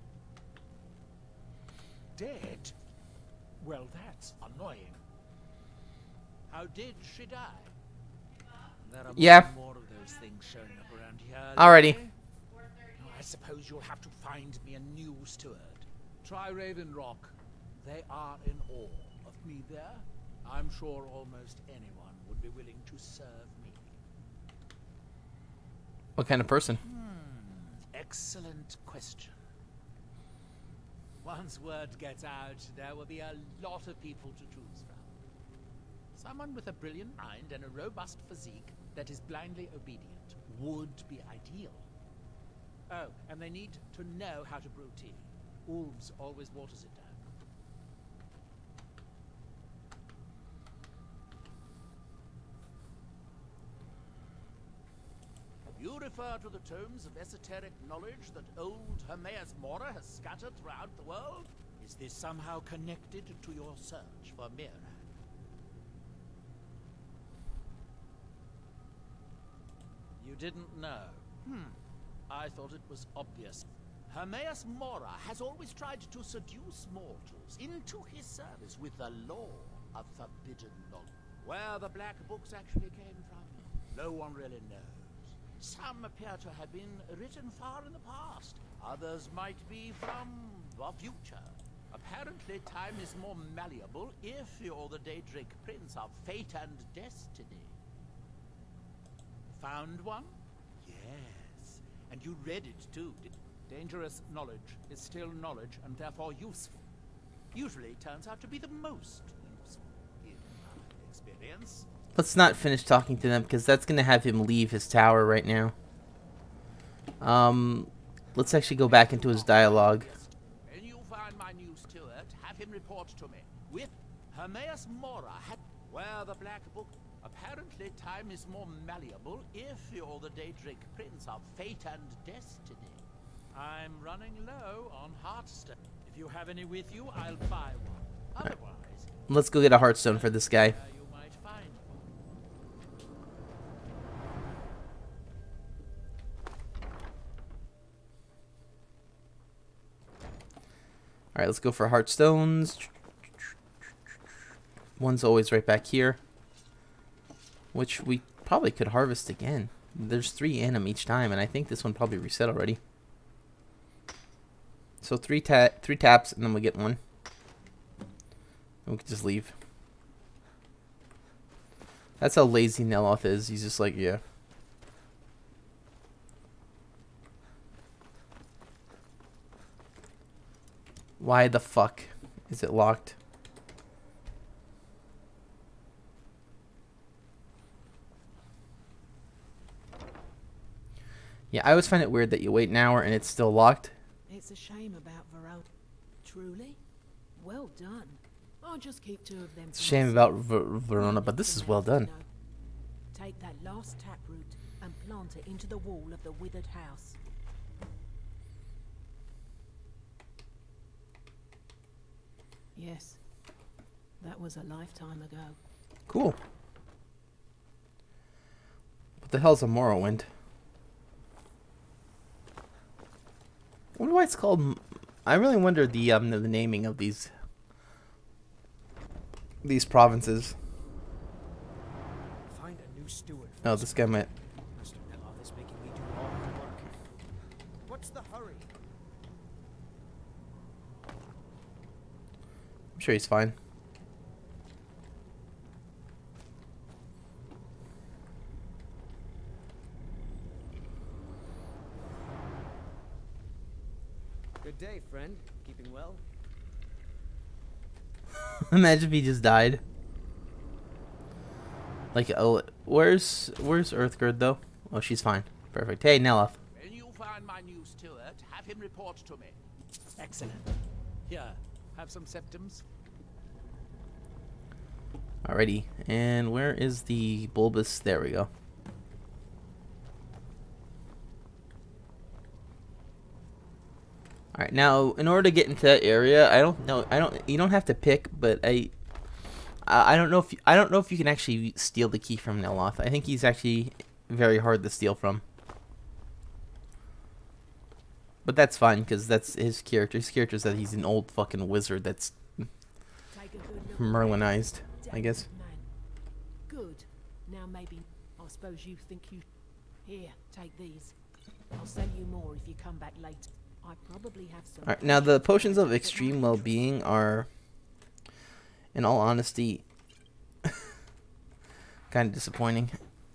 Dead? Well, that's annoying. How did she die? There are Yeah. more of those things showing up around here. Alrighty. lately. I suppose you'll have to find me a new steward. Try Raven Rock. They are in awe of me there. I'm sure almost anyone would be willing to serve me. What kind of person? Excellent question. Once word gets out, there will be a lot of people to choose from. Someone with a brilliant mind and a robust physique that is blindly obedient would be ideal. Oh, and they need to know how to brew tea. Ulves always waters it down. You refer to the tomes of esoteric knowledge that old Hermaeus Mora has scattered throughout the world? Is this somehow connected to your search for Mira? You didn't know? I thought it was obvious. Hermaeus Mora has always tried to seduce mortals into his service with the lore of forbidden knowledge. Where the black books actually came from, no one really knows. Some appear to have been written far in the past. Others might be from the future. Apparently, time is more malleable if you're the Daedric Prince of Fate and Destiny. Found one? Yes. And you read it too. Dangerous knowledge is still knowledge and therefore useful. Usually turns out to be the most useful in my experience. Let's not finish talking to them because that's going to have him leave his tower right now. Let's actually go back into his dialogue. When you find my new steward, have him report to me. With Hermaeus Mora had where the black book. Apparently time is more malleable if you're the Daedric Prince of Fate and Destiny. I'm running low on Hearthstone. If you have any with you, I'll buy one. Otherwise, Let's go get a Heartstone for this guy. you might find Alright, let's go for Heartstones. One's always right back here, which we probably could harvest again. There's 3 in them each time, and I think this one probably reset already. So 3 taps, and then we get 1. And we can just leave. That's how lazy Neloth is. He's just like, yeah. Why the fuck is it locked? Yeah, I always find it weird that you wait an hour and it's still locked. It's a shame about Verona. Truly? Well done. I'll just keep 2 of them. It's a shame about Verona, but this is well done. Take that last taproot and plant it into the wall of the withered house. Yes, that was a lifetime ago. Cool. What the hell's a Morrowind? I wonder why it's called. I really wonder the naming of these provinces. Find a new steward. Oh, this guy might. Mr. Neloth is making me do all the work. What's the hurry? I'm sure he's fine. Good day, friend. Keeping well? Imagine if he just died. Like, oh, where's Earthgird though? Oh, she's fine. Perfect. Hey, Neloth. When you find my new steward, have him report to me. Excellent. Here, have some septums. Alrighty. And where is the bulbous? There we go. Alright, now in order to get into that area, you don't have to pick, but I don't know if you can actually steal the key from Neloth. I think he's actually very hard to steal from. But that's fine, because that's his character. His character is that he's an old fucking wizard that's Merlinized, I guess. Good. Now maybe I suppose you think you. Here, take these. I'll sell you more if you come back later. I probably have some. Alright, now the potions of extreme well-being are, in all honesty, kind of disappointing.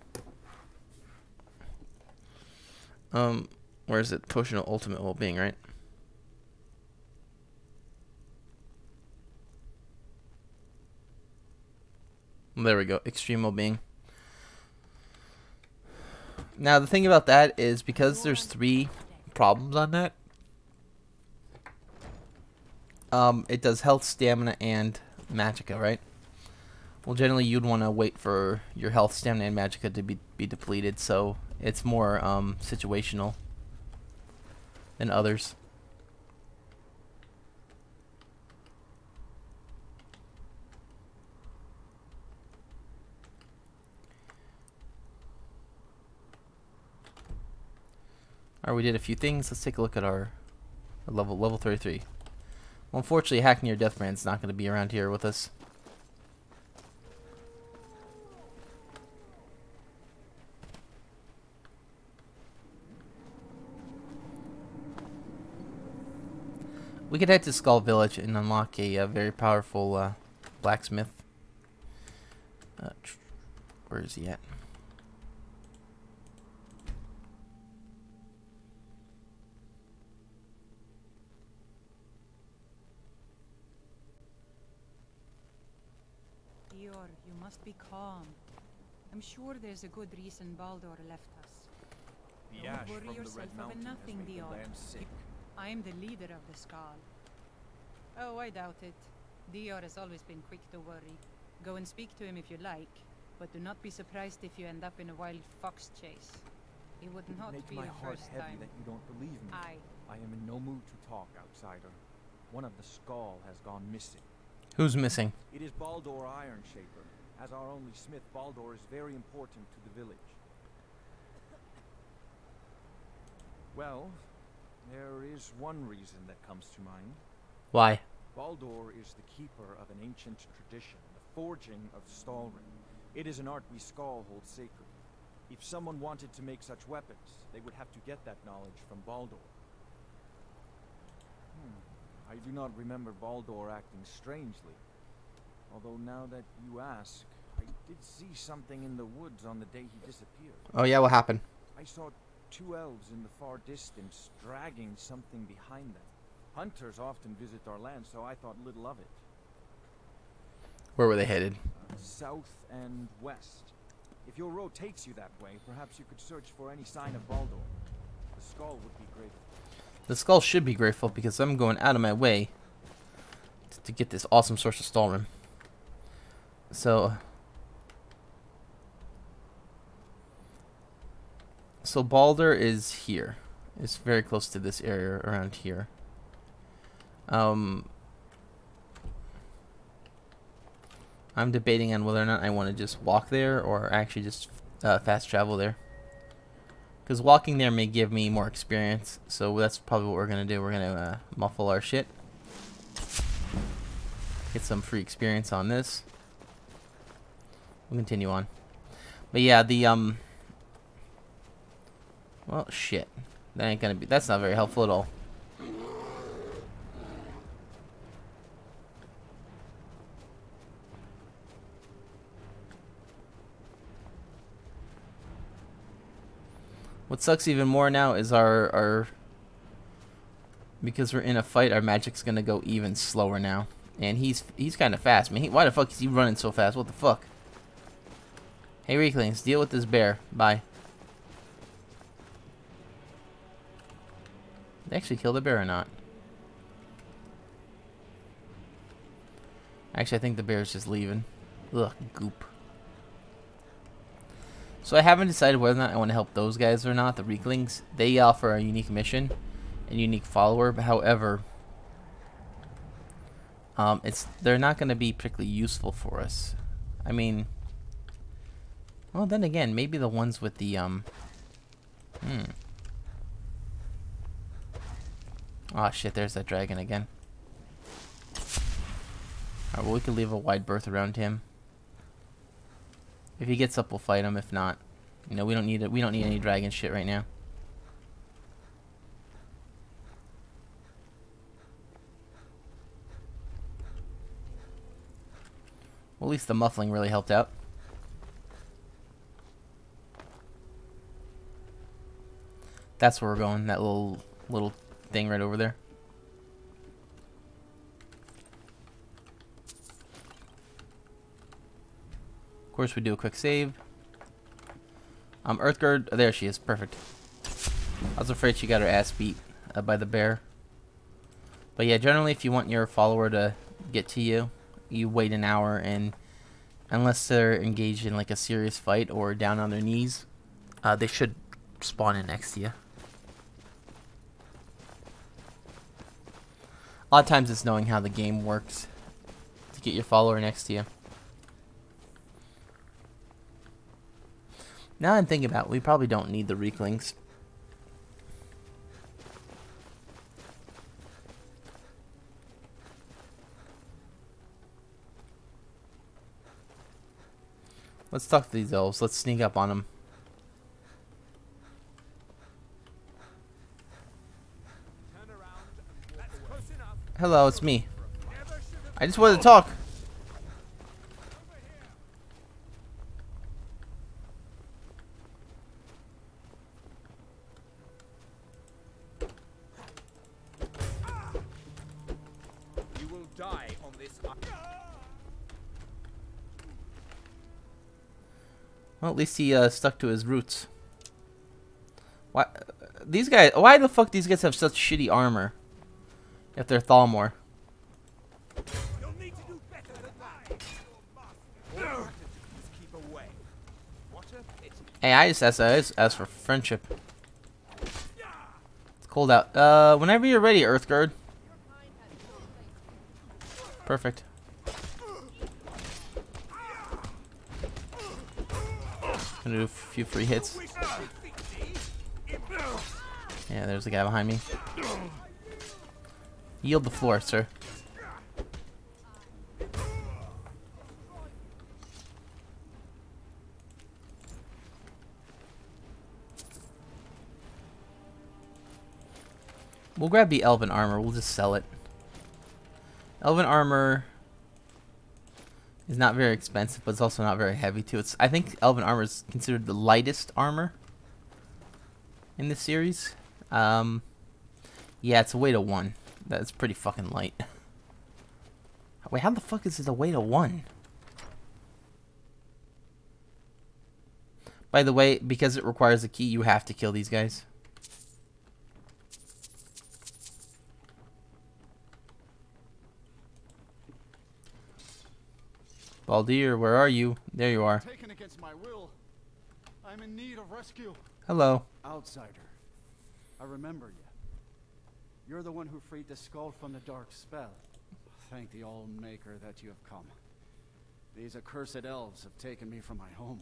Where is it? Potion of ultimate well-being, right? There we go. Extreme well-being. Now the thing about that is because there's 3 problems on that. It does health, stamina, and magicka, right? Well, generally you'd want to wait for your health, stamina, and magicka to be depleted, so it's more situational than others. Alright, we did a few things. Let's take a look at our level 33. Well, unfortunately, Hackney or Deathbrand's not going to be around here with us. We could head to Skull Village and unlock a very powerful blacksmith. Where is he at? Eeyore, you must be calm. I'm sure there's a good reason Baldur left us. The Don't ash worry from the yourself Red over Mountain has nothing, made the Dior. land sick. I'm the leader of the Skal. Oh, I doubt it. Dior has always been quick to worry. Go and speak to him if you like, but do not be surprised if you end up in a wild fox chase. It would not Make be my your heart first heavy time. that you don't believe me. I am in no mood to talk, outsider. One of the Skull has gone missing. Who's missing? It is Baldur Ironshaper. As our only smith, Baldur is very important to the village. Well, there is one reason that comes to mind. Why? Baldur is the keeper of an ancient tradition, the forging of Stalrim. It is an art we Skull hold sacred. If someone wanted to make such weapons, they would have to get that knowledge from Baldur. I do not remember Baldur acting strangely. Although now that you ask, I did see something in the woods on the day he disappeared. Oh yeah, what happened? I saw two elves in the far distance dragging something behind them. Hunters often visit our land, so I thought little of it. Where were they headed? South and west. If your road takes you that way, perhaps you could search for any sign of Baldur. The Skull would be grateful. The Skull should be grateful because I'm going out of my way to get this awesome source of Stalrim. So Baldur is here. It's very close to this area around here. I'm debating on whether or not I want to just walk there or actually just fast travel there. Because walking there may give me more experience, so that's probably what we're going to do. We're going to muffle our shit. Get some free experience on this. We'll continue on. But yeah, the, well, shit. That ain't going to be, that's not very helpful at all. What sucks even more now is our because we're in a fight, our magic's gonna go even slower now. And he's kind of fast. Man, why the fuck is he running so fast? What the fuck? Hey, Weaklings, deal with this bear. Bye. Did they actually kill the bear or not? Actually, I think the bear's just leaving. Ugh, goop. So I haven't decided whether or not I want to help those guys or not, the Weaklings. They offer a unique mission and unique follower, but however, they're not going to be particularly useful for us. I mean, well, then again, maybe the ones with the oh shit, there's that dragon again. Alright, well, we can leave a wide berth around him. If he gets up, we'll fight him. If not, you know, we don't need it. We don't need any dragon shit right now. Well, at least the muffling really helped out. That's where we're going. That little thing right over there. Of course, we do a quick save. Earthguard, oh, there she is, perfect. I was afraid she got her ass beat by the bear. But yeah, generally, if you want your follower to get to you, you wait an hour, and unless they're engaged in like a serious fight or down on their knees, they should spawn in next to you. A lot of times, it's knowing how the game works to get your follower next to you. Now I'm thinking about it, we probably don't need the Weaklings. Let's talk to these elves. Let's sneak up on them. Hello, it's me. I just wanted to talk. Well, at least he stuck to his roots. Why these guys? Why the fuck these guys have such shitty armor? If they're Thalmor. Hey, I just asked for friendship. It's cold out. Whenever you're ready, Earthguard. Perfect. Gonna do a few free hits. Yeah, there's a guy behind me. Yield the floor, sir. We'll grab the elven armor. We'll just sell it. Elven armor is not very expensive, but it's also not very heavy too. I think elven armor is considered the lightest armor in this series. Yeah, it's a weight of 1. That's pretty fucking light. Wait, how the fuck is it a weight of 1? By the way, because it requires a key, you have to kill these guys. Baldir, where are you? There you are. Taken against my will. I'm in need of rescue. Hello. Outsider. I remember you. You're the one who freed the skull from the dark spell. Thank the Allmaker that you have come. These accursed elves have taken me from my home.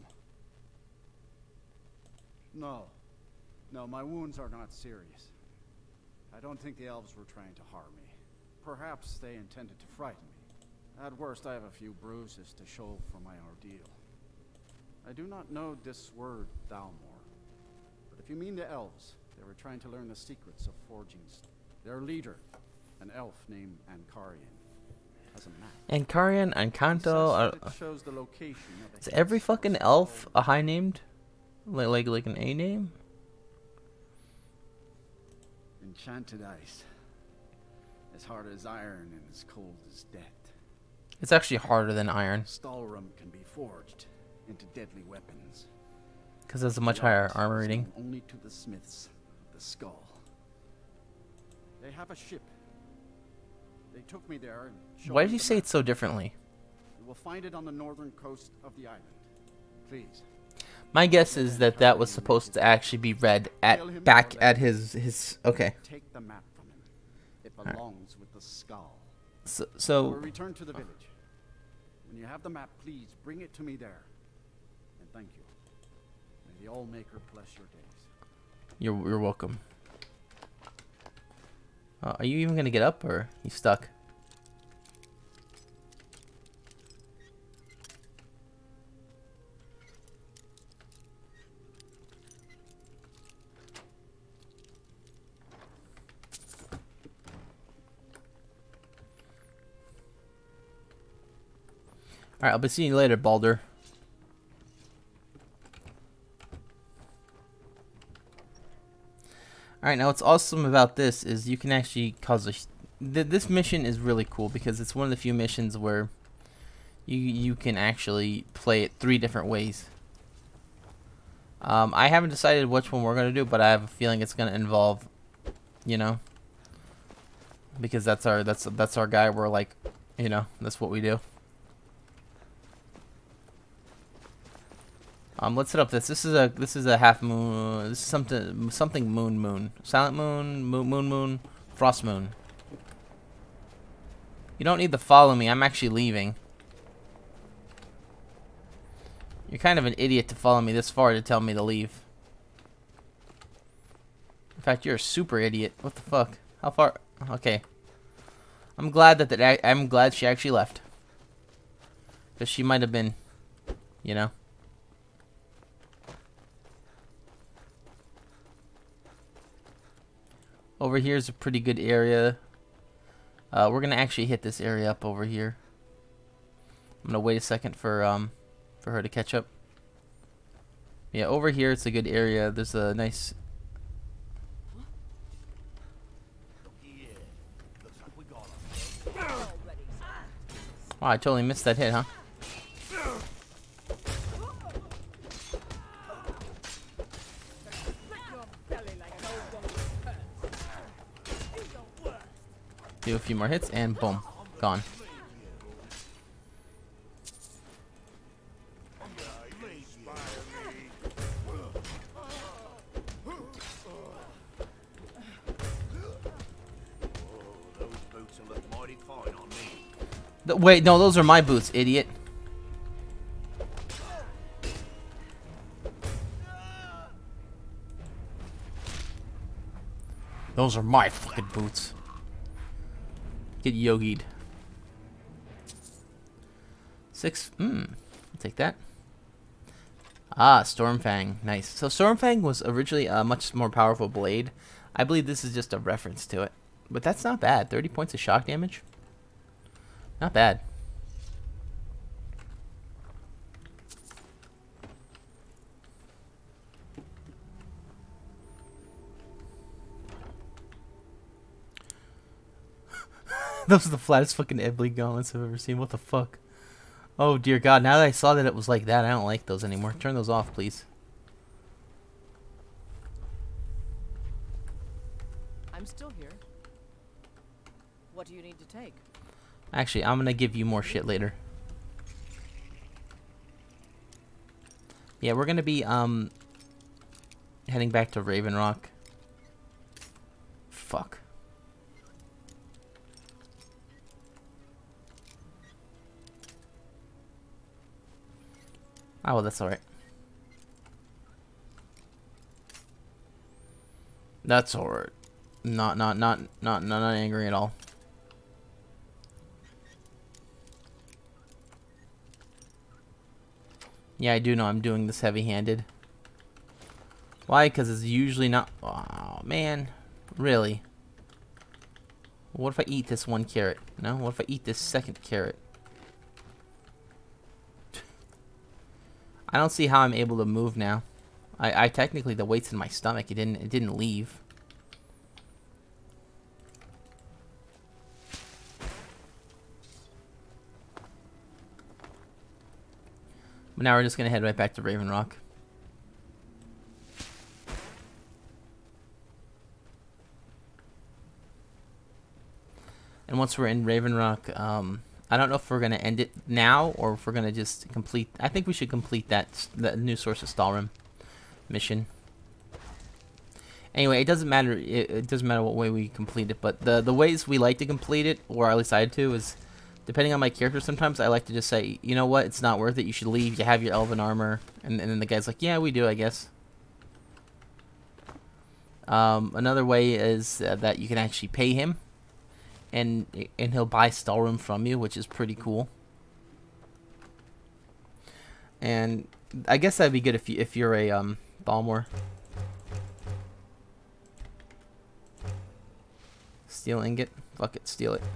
No, my wounds are not serious. I don't think the elves were trying to harm me. Perhaps they intended to frighten me. At worst, I have a few bruises to show for my ordeal. I do not know this word, Thalmor. But if you mean the elves, they were trying to learn the secrets of forging. Their leader, an elf named Ankarian, has a map. Ankarian, Ankanto. It shows the location of Is every fucking elf a high named? Like an A name? Enchanted ice. As hard as iron and as cold as death. It's actually harder than iron. Stalrum can be forged into deadly weapons. Because it's a much higher armor rating. Only to the smiths of the skull. They have a ship. They took me there and showed Why did me you the say map. it so differently? You will find it on the northern coast of the island. Please. My guess is that that was supposed to actually be read at back at his. Okay. Take the map from him. It Alright. belongs with the skull. So We'll return to the village. When you have the map, please bring it to me there. And thank you. May the Allmaker bless your days. you're welcome. Are you even gonna get up, or you stuck? Alright, I'll be seeing you later, Baldur. Alright, now what's awesome about this is you can actually cause a... This mission is really cool because it's one of the few missions where you can actually play it 3 different ways. I haven't decided which one we're going to do, but I have a feeling it's going to involve, you know, because that's our guy. We're like, you know, that's what we do. Let's set up this. This is a half moon. This is something moon. Silent moon, moon, frost moon. You don't need to follow me. I'm actually leaving. You're kind of an idiot to follow me this far to tell me to leave. In fact, you're a super idiot. What the fuck? How far? Okay. I'm glad I'm glad she actually left. Because she might have been, you know. Over here is a pretty good area. We're gonna actually hit this area up over here. I'm gonna wait a second for her to catch up. Yeah, over here it's a good area. There's a nice. Wow, I totally missed that hit, huh? Do a few more hits and boom, gone. Wait, no, those are my boots, idiot. Those are my fucking boots. Get yogied. 6. I'll take that. Ah, Stormfang. Nice. So Stormfang was originally a much more powerful blade. I believe this is just a reference to it. But that's not bad. 30 points of shock damage. Not bad. Those are the flattest fucking Ebly gauntlets I've ever seen. What the fuck? Oh dear God, now that I saw that it was like that, I don't like those anymore. Turn those off, please. I'm still here. What do you need to take? Actually, I'm gonna give you more shit later. Yeah, we're gonna be heading back to Raven Rock. Fuck. Oh, well, that's alright. That's alright. Not angry at all. Yeah, I do know I'm doing this heavy-handed. Why? Because it's usually not... Oh, man. Really? What if I eat this 1 carrot? No? What if I eat this 2nd carrot? I don't see how I'm able to move now. I technically, the weight's in my stomach. It didn't leave. But now we're just gonna head right back to Raven Rock. And once we're in Raven Rock, I don't know if we're gonna end it now or if we're gonna just complete. I think we should complete that new Source of Stalrim mission. Anyway, it doesn't matter. It doesn't matter what way we complete it, but the ways we like to complete it, or at least I do, is depending on my character. Sometimes I like to just say, you know what, it's not worth it. You should leave. You have your elven armor, and then the guy's like, yeah, we do, I guess. Another way is that you can actually pay him. And he'll buy Stalrim from you, which is pretty cool. And I guess that'd be good if you're a Balmor. Steel ingot, fuck it, steal it.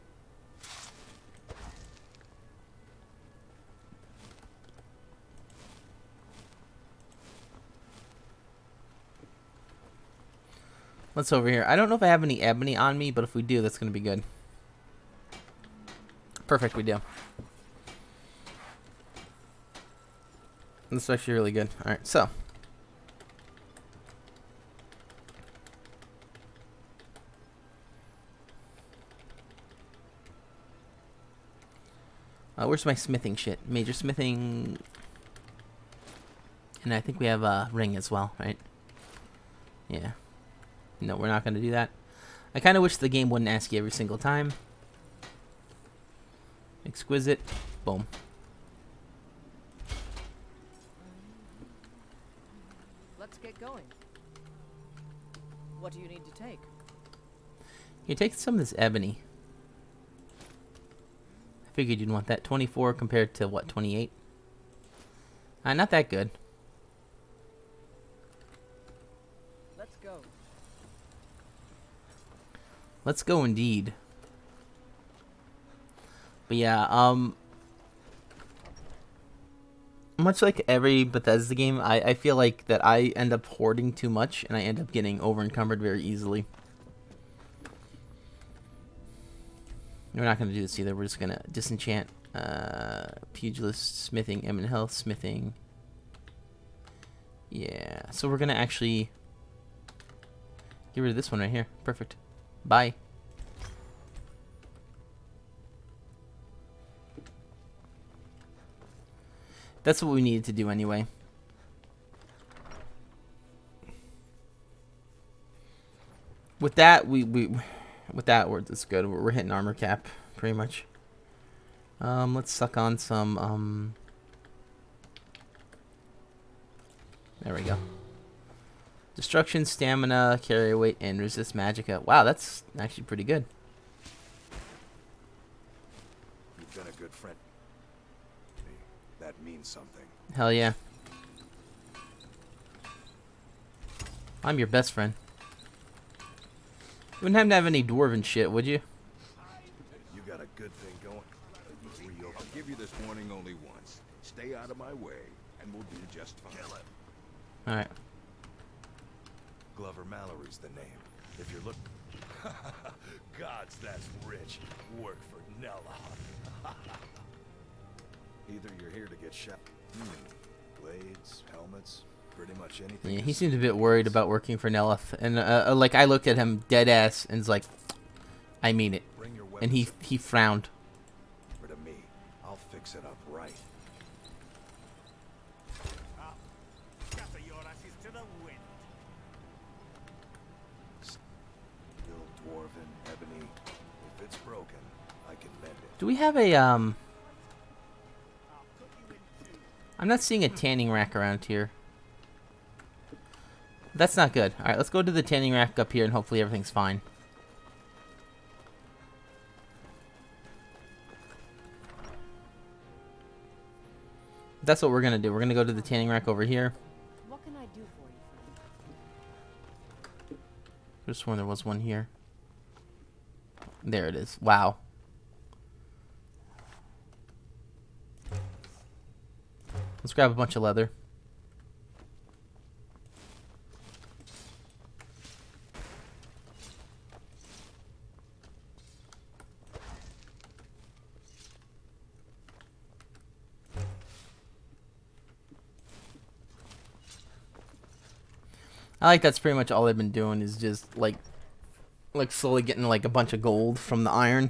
What's over here? I don't know if I have any ebony on me, but if we do, that's going to be good. Perfect, we do. That's actually really good. Alright, so. Where's my smithing shit? Major smithing. And I think we have a ring as well, right? Yeah. No, we're not going to do that. I kind of wish the game wouldn't ask you every single time. Exquisite. Boom. Let's get going. What do you need to take? You take some of this ebony. I figured you'd want that. 24 compared to what, 28? Not that good. Let's go. Let's go indeed. But yeah, much like every Bethesda game, I feel like that I end up hoarding too much and I end up getting over encumbered very easily. We're not going to do this either. We're just going to disenchant pugilist, smithing, eminent health, smithing. Yeah, so we're going to actually get rid of this one right here. Perfect. Bye. That's what we needed to do anyway. With that, it's good. We're hitting armor cap pretty much. Let's suck on some, there we go. Destruction, stamina, carry weight, and resist magicka. Wow, that's actually pretty good. You've been a good friend. That means something. Hell yeah. I'm your best friend. You wouldn't happen to have any dwarven shit, would you? You got a good thing going. I'll give you this warning only once. Stay out of my way, and we'll do just fine. Alright. Glover Mallory's the name. If you're looking... Gods, that's rich. Work for Nella. Either you're here to get shot... blades, helmets, pretty much anything... Yeah, he seemed a bit worried about working for Nelith. And, like, I looked at him dead ass and was like, I mean it. And he frowned. To me, I'll fix it up right. Scatter your ashes to the wind. Steel, dwarven, ebony. If it's broken, I can mend it. Do we have a, I'm not seeing a tanning rack around here. That's not good. Alright, let's go to the tanning rack up here and hopefully everything's fine. That's what we're gonna do. We're gonna go to the tanning rack over here. What can I do for you, friend? I just sworn there was one here. There it is. Wow. Let's grab a bunch of leather. I like that's pretty much all I've been doing is just like slowly getting like a bunch of gold from the iron.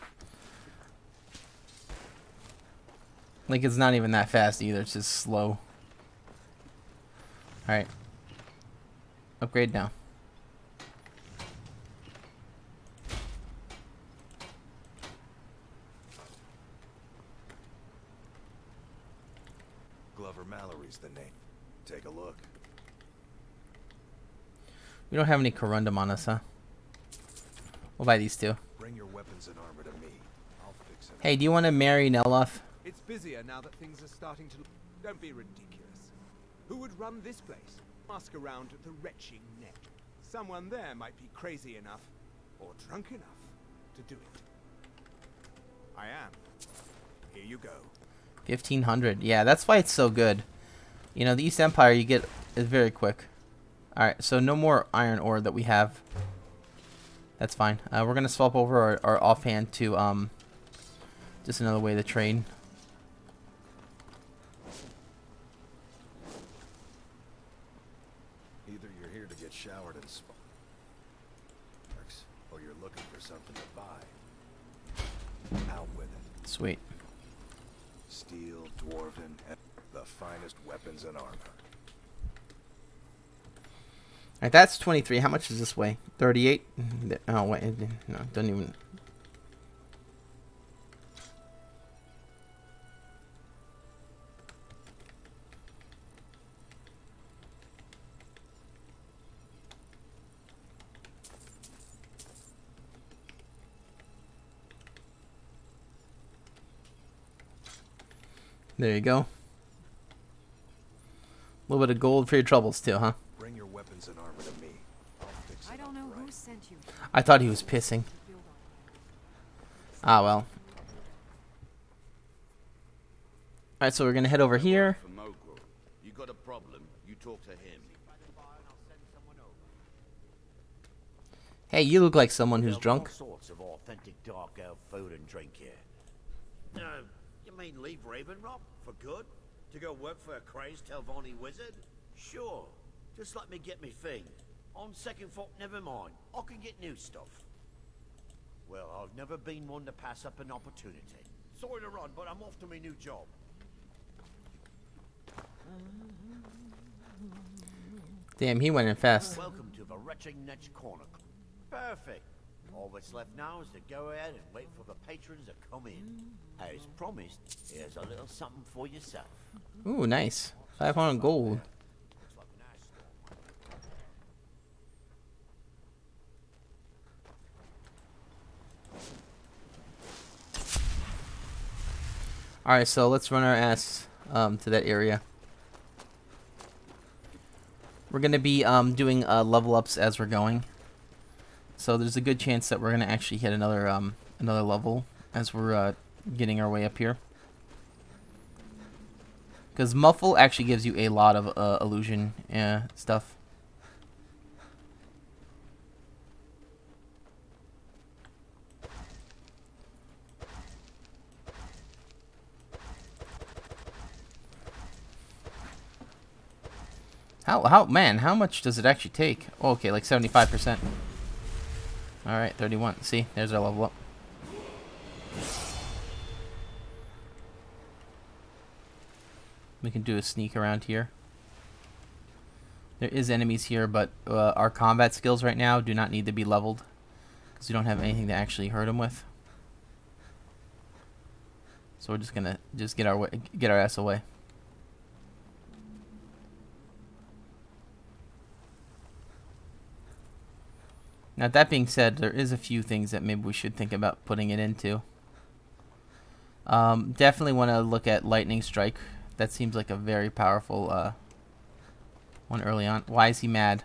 Like it's not even that fast either, it's just slow. Alright. Upgrade now. Glover Mallory's the name. Take a look. We don't have any corundum on us, huh? We'll buy these two. Bring your weapons and armor to me. I'll fix it. Hey, do you want to marry Neloth? It's busier now that things are starting to... Don't be ridiculous. Who would run this place? Ask around at the retching neck. Someone there might be crazy enough, or drunk enough, to do it. I am. Here you go. 1500. Yeah, that's why it's so good. You know, the East Empire you get is very quick. Alright, so no more iron ore that we have. That's fine. We're going to swap over our offhand to just another way to trade. Either you're here to get showered and sparks, or you're looking for something to buy. Out with it. Sweet. Steel, dwarven, and the finest weapons and armor. Alright, that's 23. How much does this weigh? 38? Oh, wait. No, don't even... There you go. A little bit of gold for your troubles too, huh? Bring your weapons and armor to me. I'll fix it. I don't know who sent you. I thought he was pissing. Ah, well. Alright, so we're gonna head over here. You got a problem, you talk to him. Hey, you look like someone who's drunk. All sorts of authentic dark elf food and drink here. You mean leave Ravenrock for good? To go work for a crazed Telvanni wizard? Sure. Just let me get me thing. On second thought, never mind. I can get new stuff. Well, I've never been one to pass up an opportunity. Sorry to run, but I'm off to my new job. Damn, he went in fast. Welcome to the Retching Netch Corner. Perfect. All that's left now is to go ahead and wait for the patrons to come in. As promised, here's a little something for yourself. Ooh, nice. 500 gold. Alright, so let's run our ass to that area. We're going to be doing level ups as we're going. So there's a good chance that we're going to actually hit another level as we're getting our way up here. Because Muffle actually gives you a lot of illusion stuff. How much does it actually take? Oh, okay, like 75%. Alright, 31. See, there's our level up. We can do a sneak around here. There is enemies here, but our combat skills right now do not need to be leveled. Because we don't have anything to actually hurt them with. So we're just gonna get our ass away. Now that being said, there is a few things that maybe we should think about putting it into. Definitely want to look at Lightning Strike. That seems like a very powerful one early on. Why is he mad?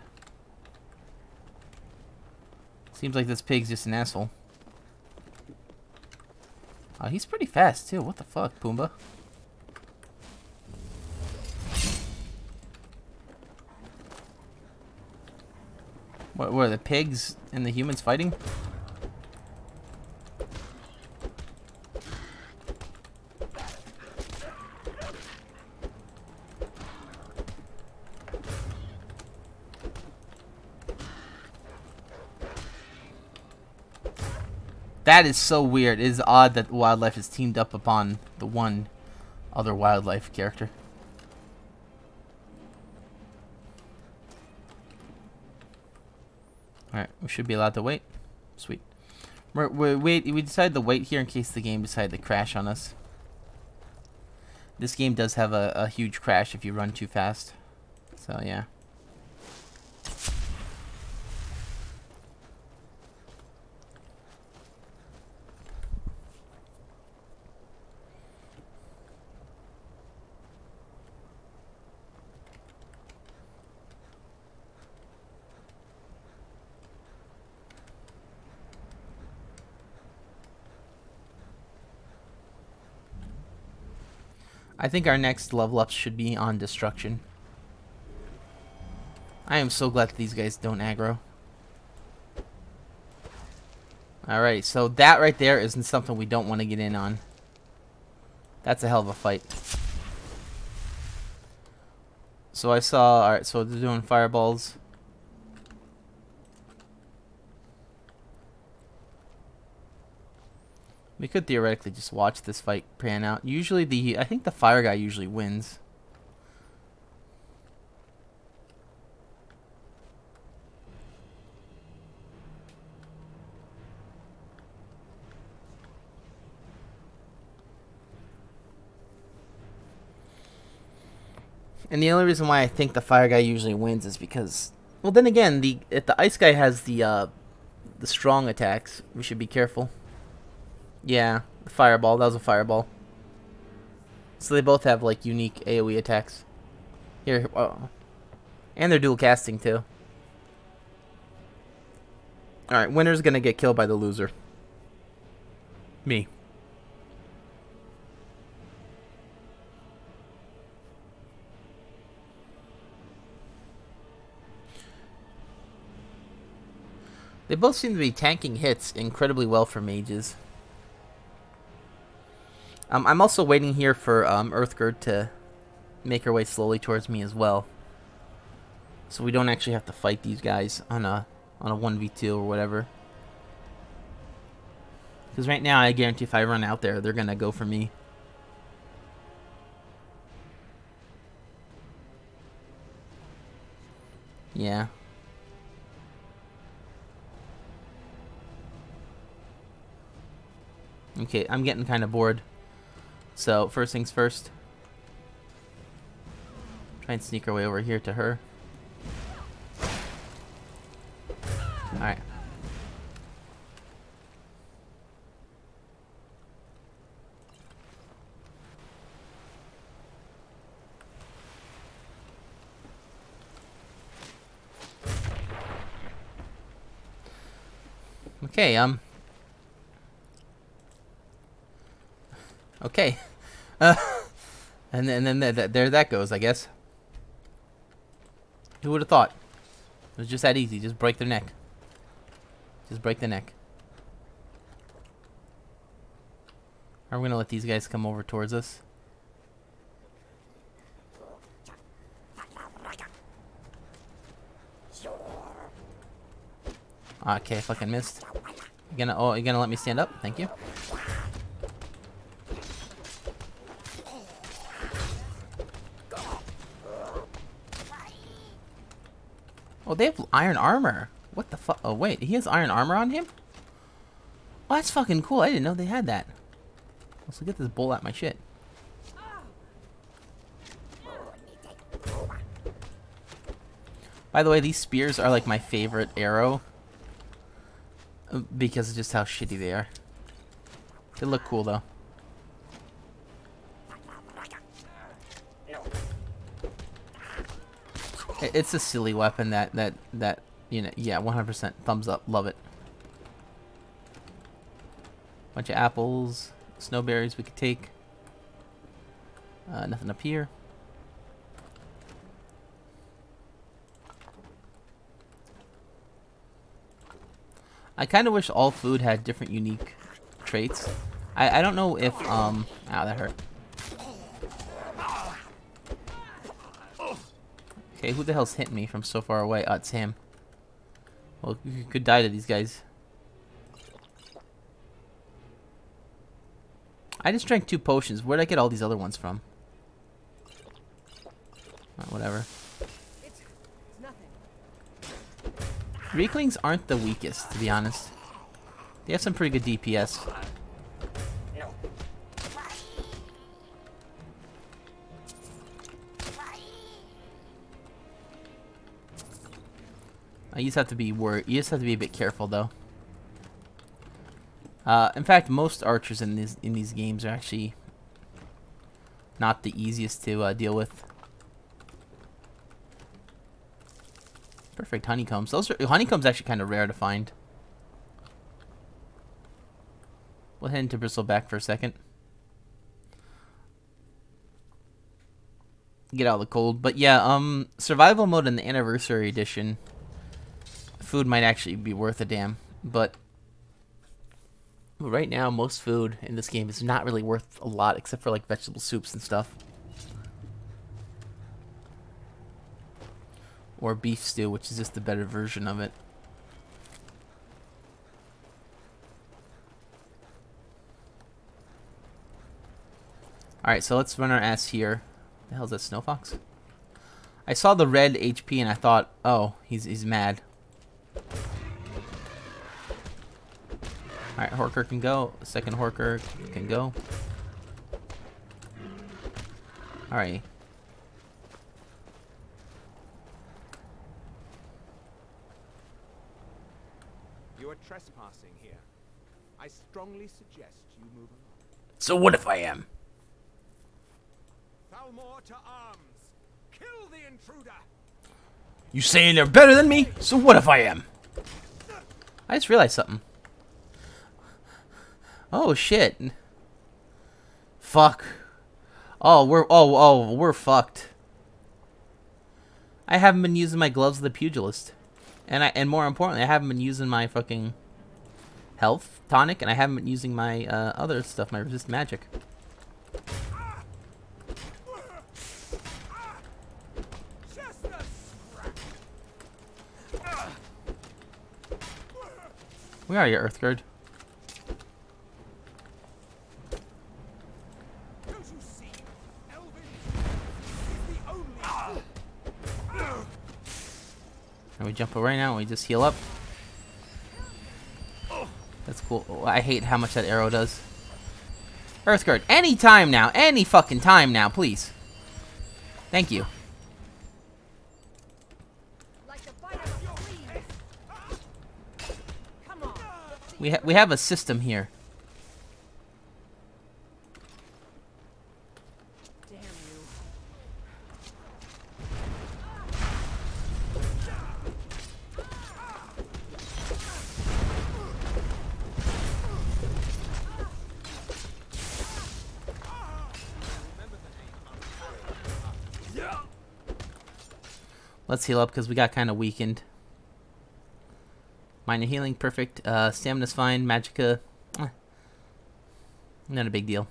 Seems like this pig's just an asshole. Oh, he's pretty fast too. What the fuck, Pumbaa? What were the pigs and the humans fighting? That is so weird. It is odd that wildlife is teamed up upon the one other wildlife character. Alright, we should be allowed to wait. Sweet. We decided to wait here in case the game decided to crash on us. This game does have a huge crash if you run too fast. So, yeah. I think our next level up should be on destruction. I am so glad that these guys don't aggro. Alright, so that right there isn't something we don't want to get in on. That's a hell of a fight. So I saw, alright, so they're doing fireballs. We could theoretically just watch this fight pan out. Usually I think the fire guy usually wins. And the only reason why I think the fire guy usually wins is because, well, then again, if the ice guy has the strong attacks, we should be careful. Yeah, the fireball. That was a fireball. So they both have like unique AoE attacks. Here, and they're dual casting too. All right, winner's gonna get killed by the loser. Me. They both seem to be tanking hits incredibly well for mages. I'm also waiting here for Earthgird to make her way slowly towards me as well, so we don't actually have to fight these guys on a 1v2 or whatever. Because right now, I guarantee if I run out there, they're gonna go for me. Yeah. Okay, I'm getting kind of bored. So, first things first. Try and sneak our way over here to her. Alright. Okay, okay. And then there that goes, I guess. Who would have thought? It was just that easy. Just break their neck. Just break the neck. Are we gonna let these guys come over towards us? Okay, fucking missed. You gonna let me stand up? Thank you. Oh, they have iron armor. What the fuck? Oh, wait. He has iron armor on him? Oh, that's fucking cool. I didn't know they had that. Let's get this bull at my shit. By the way, these spears are like my favorite arrow. Because of just how shitty they are. They look cool, though. It's a silly weapon that you know, yeah, 100% thumbs up, love it. Bunch of apples, snowberries we could take. Nothing up here. I kind of wish all food had different unique traits. I don't know if ow, that hurt. Okay, who the hell's hitting me from so far away? Oh, it's him. Well, you could die to these guys. I just drank 2 potions. Where'd I get all these other ones from? Oh, whatever. Reeklings aren't the weakest, to be honest. They have some pretty good DPS. You just have to be worried. You just have to be a bit careful, though. In fact, most archers in these games are actually not the easiest to deal with. Perfect honeycombs. Honeycombs actually kind of rare to find. We'll head into Bristleback for a second. Get out of the cold. But yeah, survival mode in the Anniversary Edition, food might actually be worth a damn. But right now, most food in this game is not really worth a lot, except for like vegetable soups and stuff. Or beef stew, which is just a better version of it. Alright, so let's run our ass here. The hell's that, Snow Fox? I saw the red HP and I thought, oh, he's mad. Alright, Horker can go. The second Horker can go. Alright. You are trespassing here. I strongly suggest you move along. So what if I am? Thalmor to arms! Kill the intruder! You saying they're better than me? So what if I am? I just realized something. Oh shit. Fuck. Oh, we're fucked. I haven't been using my gloves of the pugilist. And more importantly, I haven't been using my fucking health tonic, and I haven't been using my other stuff, my resist magic. Where are you, Earthguard? And we jump right now and we just heal up. That's cool. Oh, I hate how much that arrow does. Earthguard, any time now. Any fucking time now, please. Thank you. We have a system here. Let's heal up because we got kind of weakened. Minor healing, perfect. Stamina's fine. Magicka, not a big deal.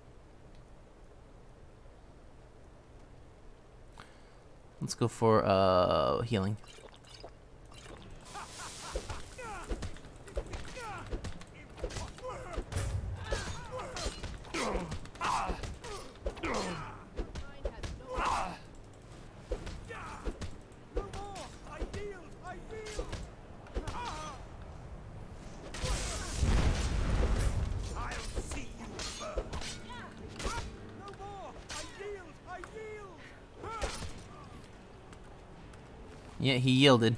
Let's go for healing. Yeah, he yielded.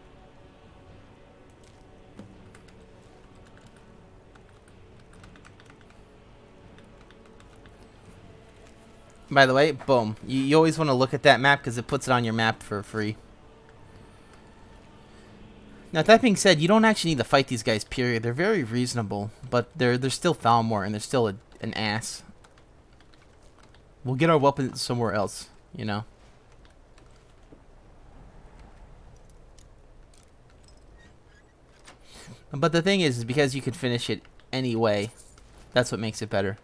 By the way, boom. You always want to look at that map because it puts it on your map for free. Now, that being said, you don't actually need to fight these guys, period. They're very reasonable, but they're still Thalmor, and they're still an ass. We'll get our weapons somewhere else, you know? But the thing is because you could finish it anyway, that's what makes it better.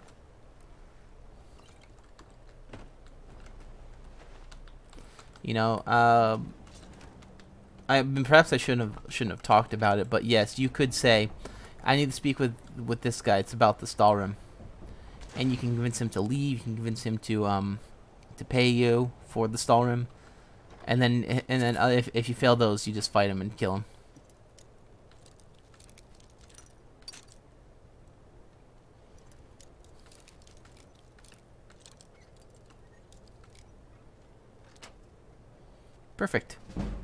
You know, perhaps I shouldn't have talked about it, but yes, you could say, I need to speak with this guy. It's about the Stalrim, and you can convince him to leave. You can convince him to pay you for the Stalrim, and then if you fail those, you just fight him and kill him. Perfect.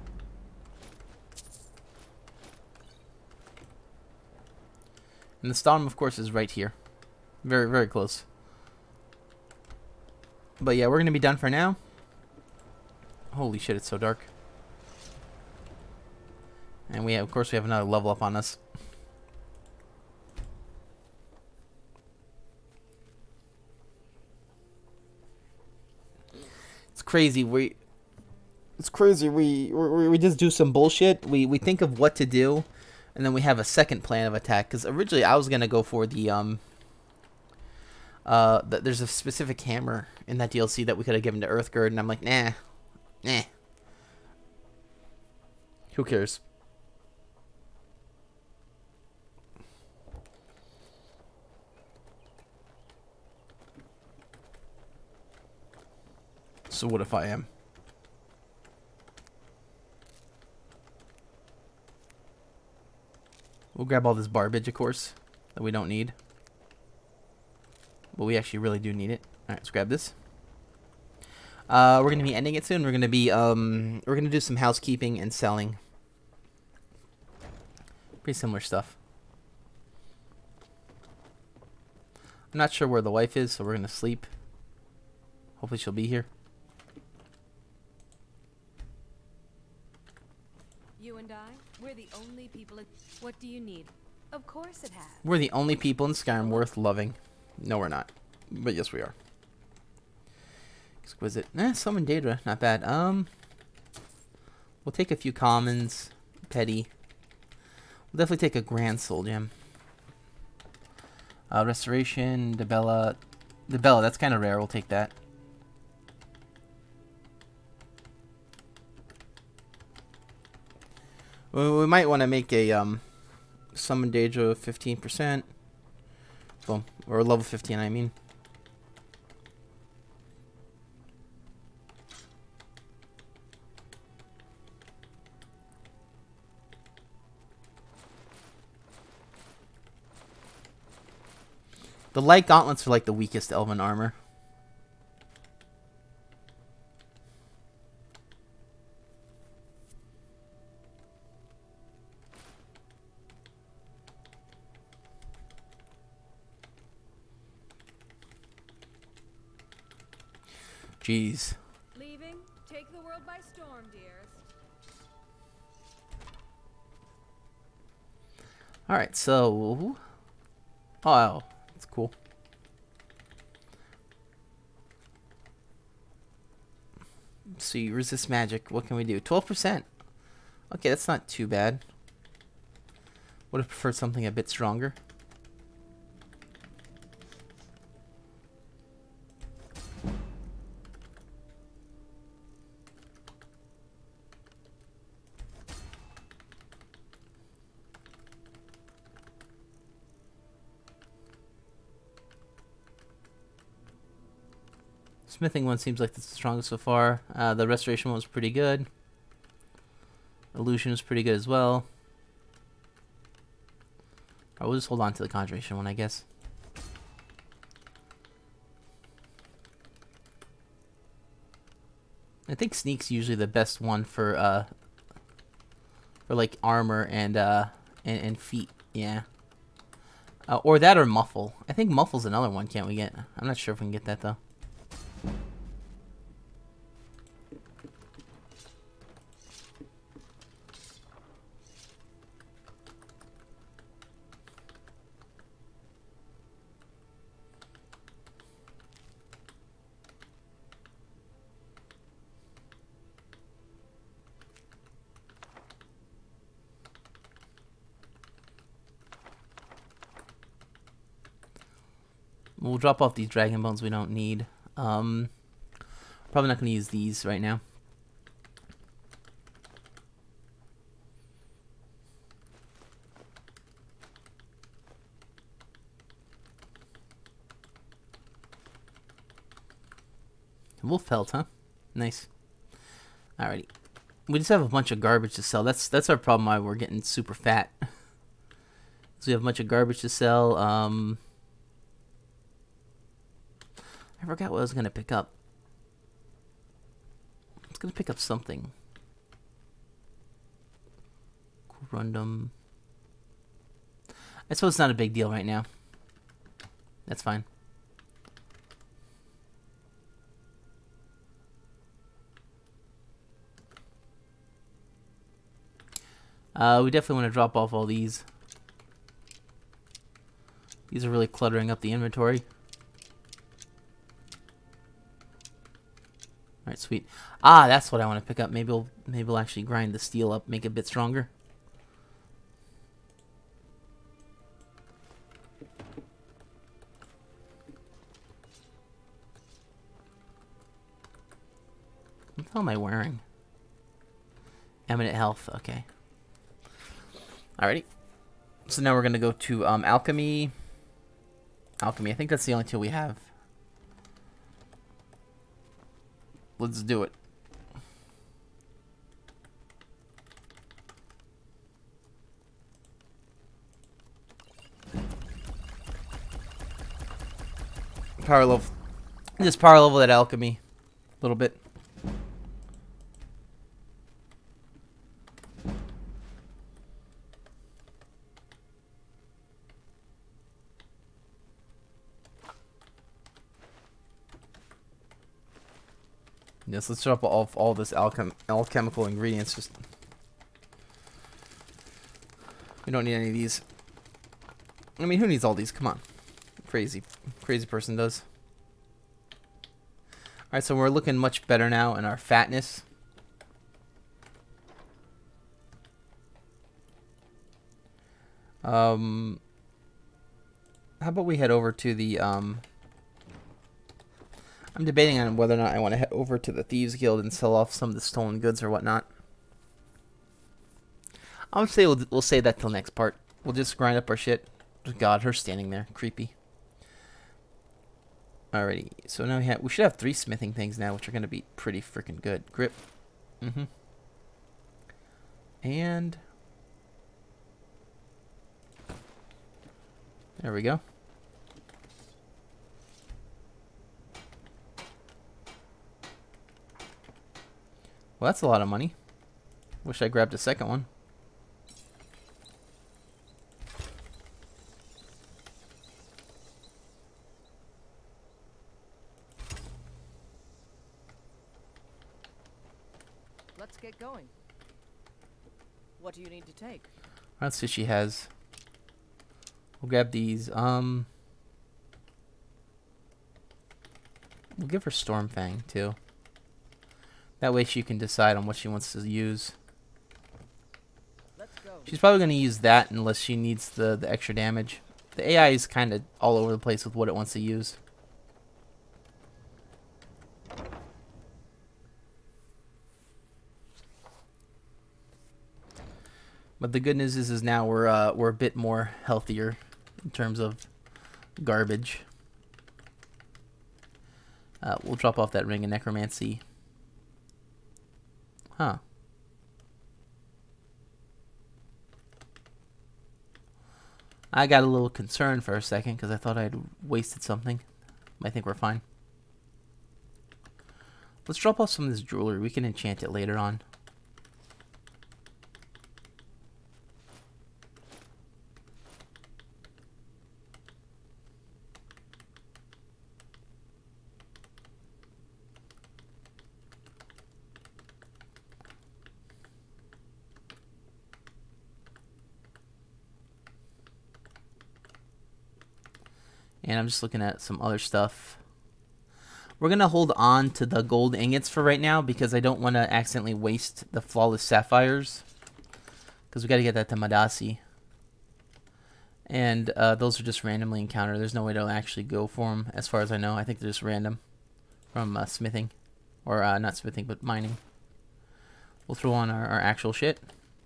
And the Stalrim, of course, is right here. Very, very close. But yeah, we're going to be done for now. Holy shit, it's so dark. And of course, we have another level up on us. It's crazy. We just do some bullshit. We think of what to do, and then we have a second plan of attack. Because originally I was gonna go for the there's a specific hammer in that DLC that we could have given to Earthguard, and I'm like, nah. Who cares? So what if I am? We'll grab all this garbage, of course, that we don't need. But we actually really do need it. Alright, let's grab this. We're going to be ending it soon. We're going to be, we're going to do some housekeeping and selling. Pretty similar stuff. I'm not sure where the wife is, so we're going to sleep. Hopefully she'll be here. You and I, we're the only people. What do you need? Of course it has. We're the only people in Skyrim worth loving. No, we're not. But yes, we are. Exquisite. Summon Daedra. Not bad. We'll take a few commons. Petty. We'll definitely take a Grand Soul Gem. Restoration. Dibella. Dibella, that's kind of rare. We'll take that. We might want to make a summon Daedra 15%. Boom. Or level 15, I mean. The light gauntlets are like the weakest elven armor. Jeez. Leaving? Take the world by storm, dearest. Alright, so... Oh, that's cool. So you resist magic. What can we do? 12%. Okay, that's not too bad. Would have preferred something a bit stronger. Smithing one seems like it's the strongest so far. The restoration one was pretty good. Illusion was pretty good as well. Alright, we'll just hold on to the conjuration one, I guess. I think sneak's usually the best one for like armor and feet. Yeah. Or that or muffle. I think muffle's another one. Can't we get? I'm not sure if we can get that though. We'll drop off these dragon bones we don't need. Probably not going to use these right now. Wolf pelt, huh? Nice. Alrighty. We just have a bunch of garbage to sell. That's our problem why we're getting super fat. So we have a bunch of garbage to sell. I forgot what I was going to pick up. I was going to pick up something. Corundum. I suppose it's not a big deal right now. That's fine. We definitely want to drop off all these. These are really cluttering up the inventory. Alright, sweet. Ah, that's what I want to pick up. Maybe we'll actually grind the steel up, make it a bit stronger. What the hell am I wearing? Eminent health, okay. Alrighty. So now we're gonna go to alchemy. Alchemy, I think that's the only two we have. Let's do it. Power level. Just power level that alchemy. A little bit. Yes, let's drop off all this alchemical ingredients. Just we don't need any of these. I mean, who needs all these? Come on, crazy person does. All right, so we're looking much better now in our fatness. How about we head over to the I'm debating on whether or not I want to head over to the Thieves Guild and sell off some of the stolen goods or whatnot. I would say we'll save that till next part. We'll just grind up our shit. God, her standing there, creepy. Alrighty, so now we should have 3 smithing things now, which are gonna be pretty freaking good. Grip, and there we go. Well, that's a lot of money. Wish I grabbed a second one. Let's get going. What do you need to take? Let's see what she has. We'll grab these. We'll give her Stormfang too. That way she can decide on what she wants to use. Let's go. She's probably going to use that unless she needs the extra damage. The AI is kind of all over the place with what it wants to use. But the good news is now we're a bit more healthier in terms of garbage. We'll drop off that Ring of Necromancy. Huh. I got a little concerned for a second because I thought I had wasted something. I think we're fine. Let's drop off some of this jewelry. We can enchant it later on. And I'm just looking at some other stuff. We're going to hold on to the gold ingots for right now because I don't want to accidentally waste the flawless sapphires. Because we got to get that to Madasi. And those are just randomly encountered. There's no way to actually go for them as far as I know. I think they're just random from smithing. Or not smithing, but mining. We'll throw on our actual shit.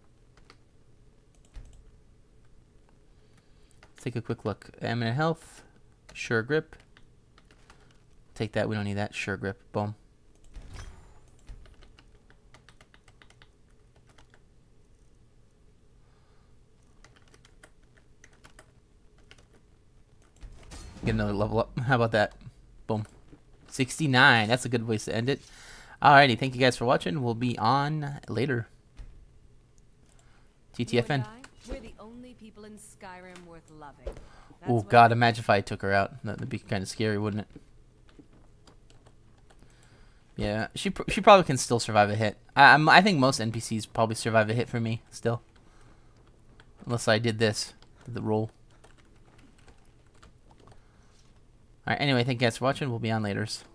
Let's take a quick look. Eminent health. Sure grip. Take that. We don't need that. Sure grip. Boom. Get another level up. How about that? Boom. 69. That's a good place to end it. Alrighty. Thank you guys for watching. We'll be on later. TTFN. We're the only people in Skyrim worth loving. Oh God! Imagine if I took her out. That'd be kind of scary, wouldn't it? Yeah, she probably can still survive a hit. I think most NPCs probably survive a hit for me still, unless I did this, the roll. All right. Anyway, thank you guys for watching. We'll be on laters.